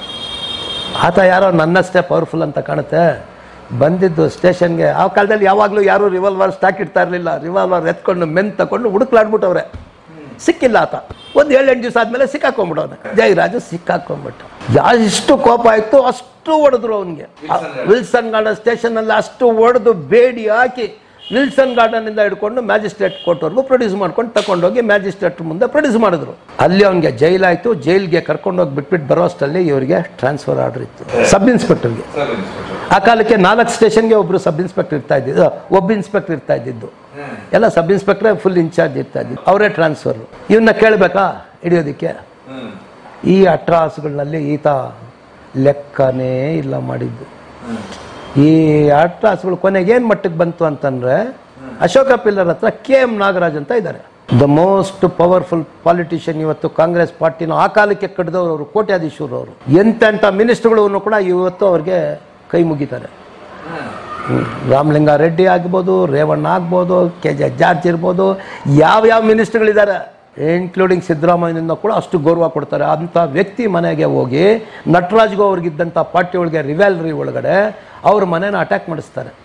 [SPEAKER 1] ಆತ ಯಾರೋ ನನ್ನಷ್ಟೇ ಪವರ್ಫುಲ್ ಅಂತ ಕಾಣುತ್ತೆ. ಬಂದಿದ್ದು ಸ್ಟೇಷನ್ಗೆ. ಆ ಕಾಲದಲ್ಲಿ ಯಾವಾಗಲೂ ಯಾರು ರಿವಾಲ್ವರ್ ಸ್ಟಾಕ್ ಇಡ್ತಾ ಇರಲಿಲ್ಲ. ರಿವಾಲ್ವರ್ ಎತ್ಕೊಂಡು ಮೆನ್ ತಗೊಂಡು ಹುಡುಕ್ಲಾಡ್ಬಿಟ್ಟವ್ರೆ. ಸಿಕ್ಕಿಲ್ಲ ಆತ. ಒಂದು 7-8 ದಿವಸ ಆದ್ಮೇಲೆ ಸಿಕ್ಕಾಕೊಂಡ್ಬಿಟ್ಟವನೆ. ಜೈರಾಜು ಸಿಕ್ಕಾಕೊಂಡ್ಬಿಟ್ಟು ಎಷ್ಟು ಕೋಪ ಆಯ್ತು ಅಷ್ಟು ಹೊಡೆದ್ರು ಅವನಿಗೆ. ವಿಲ್ಸನ್ ಗಾರ್ಡನ್ ಸ್ಟೇಷನ್ ಅಲ್ಲಿ ಅಷ್ಟು ಹೊಡೆದು ಬೇಡಿ ಹಾಕಿ ವಿಲ್ಸನ್ ಗಾರ್ಡನ್ ಇಂದ ಹಿಡ್ಕೊಂಡು ಮ್ಯಾಜಿಸ್ಟ್ರೇಟ್ ಕೋರ್ಟ್ವರೆಗೂ ಪ್ರೊಡ್ಯೂಸ್ ಮಾಡ್ಕೊಂಡು ತಗೊಂಡೋಗಿ ಮ್ಯಾಜಿಸ್ಟ್ರೇಟ್ ಮುಂದೆ ಪ್ರೊಡ್ಯೂಸ್ ಮಾಡಿದ್ರು. ಅಲ್ಲಿ ಅವನಿಗೆ ಜೈಲಾಯ್ತು. ಜೈಲ್ಗೆ ಕರ್ಕೊಂಡೋಗಿ ಬಿಟ್ಬಿಟ್ಟು ಬರೋಷ್ಟಲ್ಲಿ ಇವರಿಗೆ ಟ್ರಾನ್ಸ್ಫರ್ ಆರ್ಡರ್ ಇತ್ತು ಸಬ್ ಇನ್ಸ್ಪೆಕ್ಟರ್ಗೆ. ಆ ಕಾಲಕ್ಕೆ 4 ಸ್ಟೇಷನ್ಗೆ ಒಬ್ರು ಸಬ್ ಇನ್ಸ್ಪೆಕ್ಟರ್ ಇರ್ತಾ ಇದ್ದಿದ್ದು, ಒಬ್ಬ ಇನ್ಸ್ಪೆಕ್ಟರ್ ಇರ್ತಾ ಇದ್ದಿದ್ದು. ಎಲ್ಲ ಸಬ್ ಇನ್ಸ್ಪೆಕ್ಟ್ರೇ ಫುಲ್ ಇನ್ಚಾರ್ಜ್ ಇರ್ತಾ ಇದ್ದಿದ್ದು. ಅವರೇ ಟ್ರಾನ್ಸ್ಫರ್. ಇವನ್ನ ಕೇಳಬೇಕಾ ಹಿಡಿಯೋದಕ್ಕೆ. ಈ ಅಟ್ರಾಸ್ಗಳಲ್ಲಿ ಈತ ಲೆಕ್ಕನೇ ಇಲ್ಲ ಮಾಡಿದ್ದು. ಈ ಅಟ್ರಾಸ್ಗಳು ಕೊನೆಗೆ ಏನ್ ಮಟ್ಟಕ್ಕೆ ಬಂತು ಅಂತಂದ್ರೆ, ಅಶೋಕ ಪಿಲ್ಲರ್ ಹತ್ರ KM ನಾಗರಾಜ್ ಅಂತ ಇದ್ದಾರೆ. The most powerful politician. ಇವತ್ತು ಕಾಂಗ್ರೆಸ್ ಪಾರ್ಟಿನ ಆ ಕಾಲಕ್ಕೆ ಕಟ್ಟಿದವರು ಅವರು, ಕೋಟ್ಯಾಧೀಶರು ಅವರು. ಎಂತೆಂಥ ಮಿನಿಸ್ಟರ್ಗಳನ್ನು ಕೂಡ ಇವತ್ತು ಅವ್ರಿಗೆ ಕೈ ಮುಗಿತಾರೆ. ರಾಮಲಿಂಗಾರೆಡ್ಡಿ ಆಗ್ಬೋದು, ರೇವಣ್ಣ ಆಗ್ಬೋದು, KJ ಜಾರ್ಜ್ ಇರ್ಬೋದು, ಯಾವ ಮಿನಿಸ್ಟ್ರುಗಳಿದ್ದಾರೆ ಇನ್ಕ್ಲೂಡಿಂಗ್ ಸಿದ್ದರಾಮಯ್ಯನಿಂದ ಕೂಡ ಅಷ್ಟು ಗೌರವ ಕೊಡ್ತಾರೆ. ಅಂಥ ವ್ಯಕ್ತಿ ಮನೆಗೆ ಹೋಗಿ ನಟರಾಜ್ಗೂ ಅವ್ರಿಗಿದ್ದಂಥ ಪಾರ್ಟಿ ಒಳಗೆ ರಿವ್ಯಾಲ್ರಿ ಒಳಗಡೆ ಅವ್ರ ಮನೇನ ಅಟ್ಯಾಕ್ ಮಾಡಿಸ್ತಾರೆ.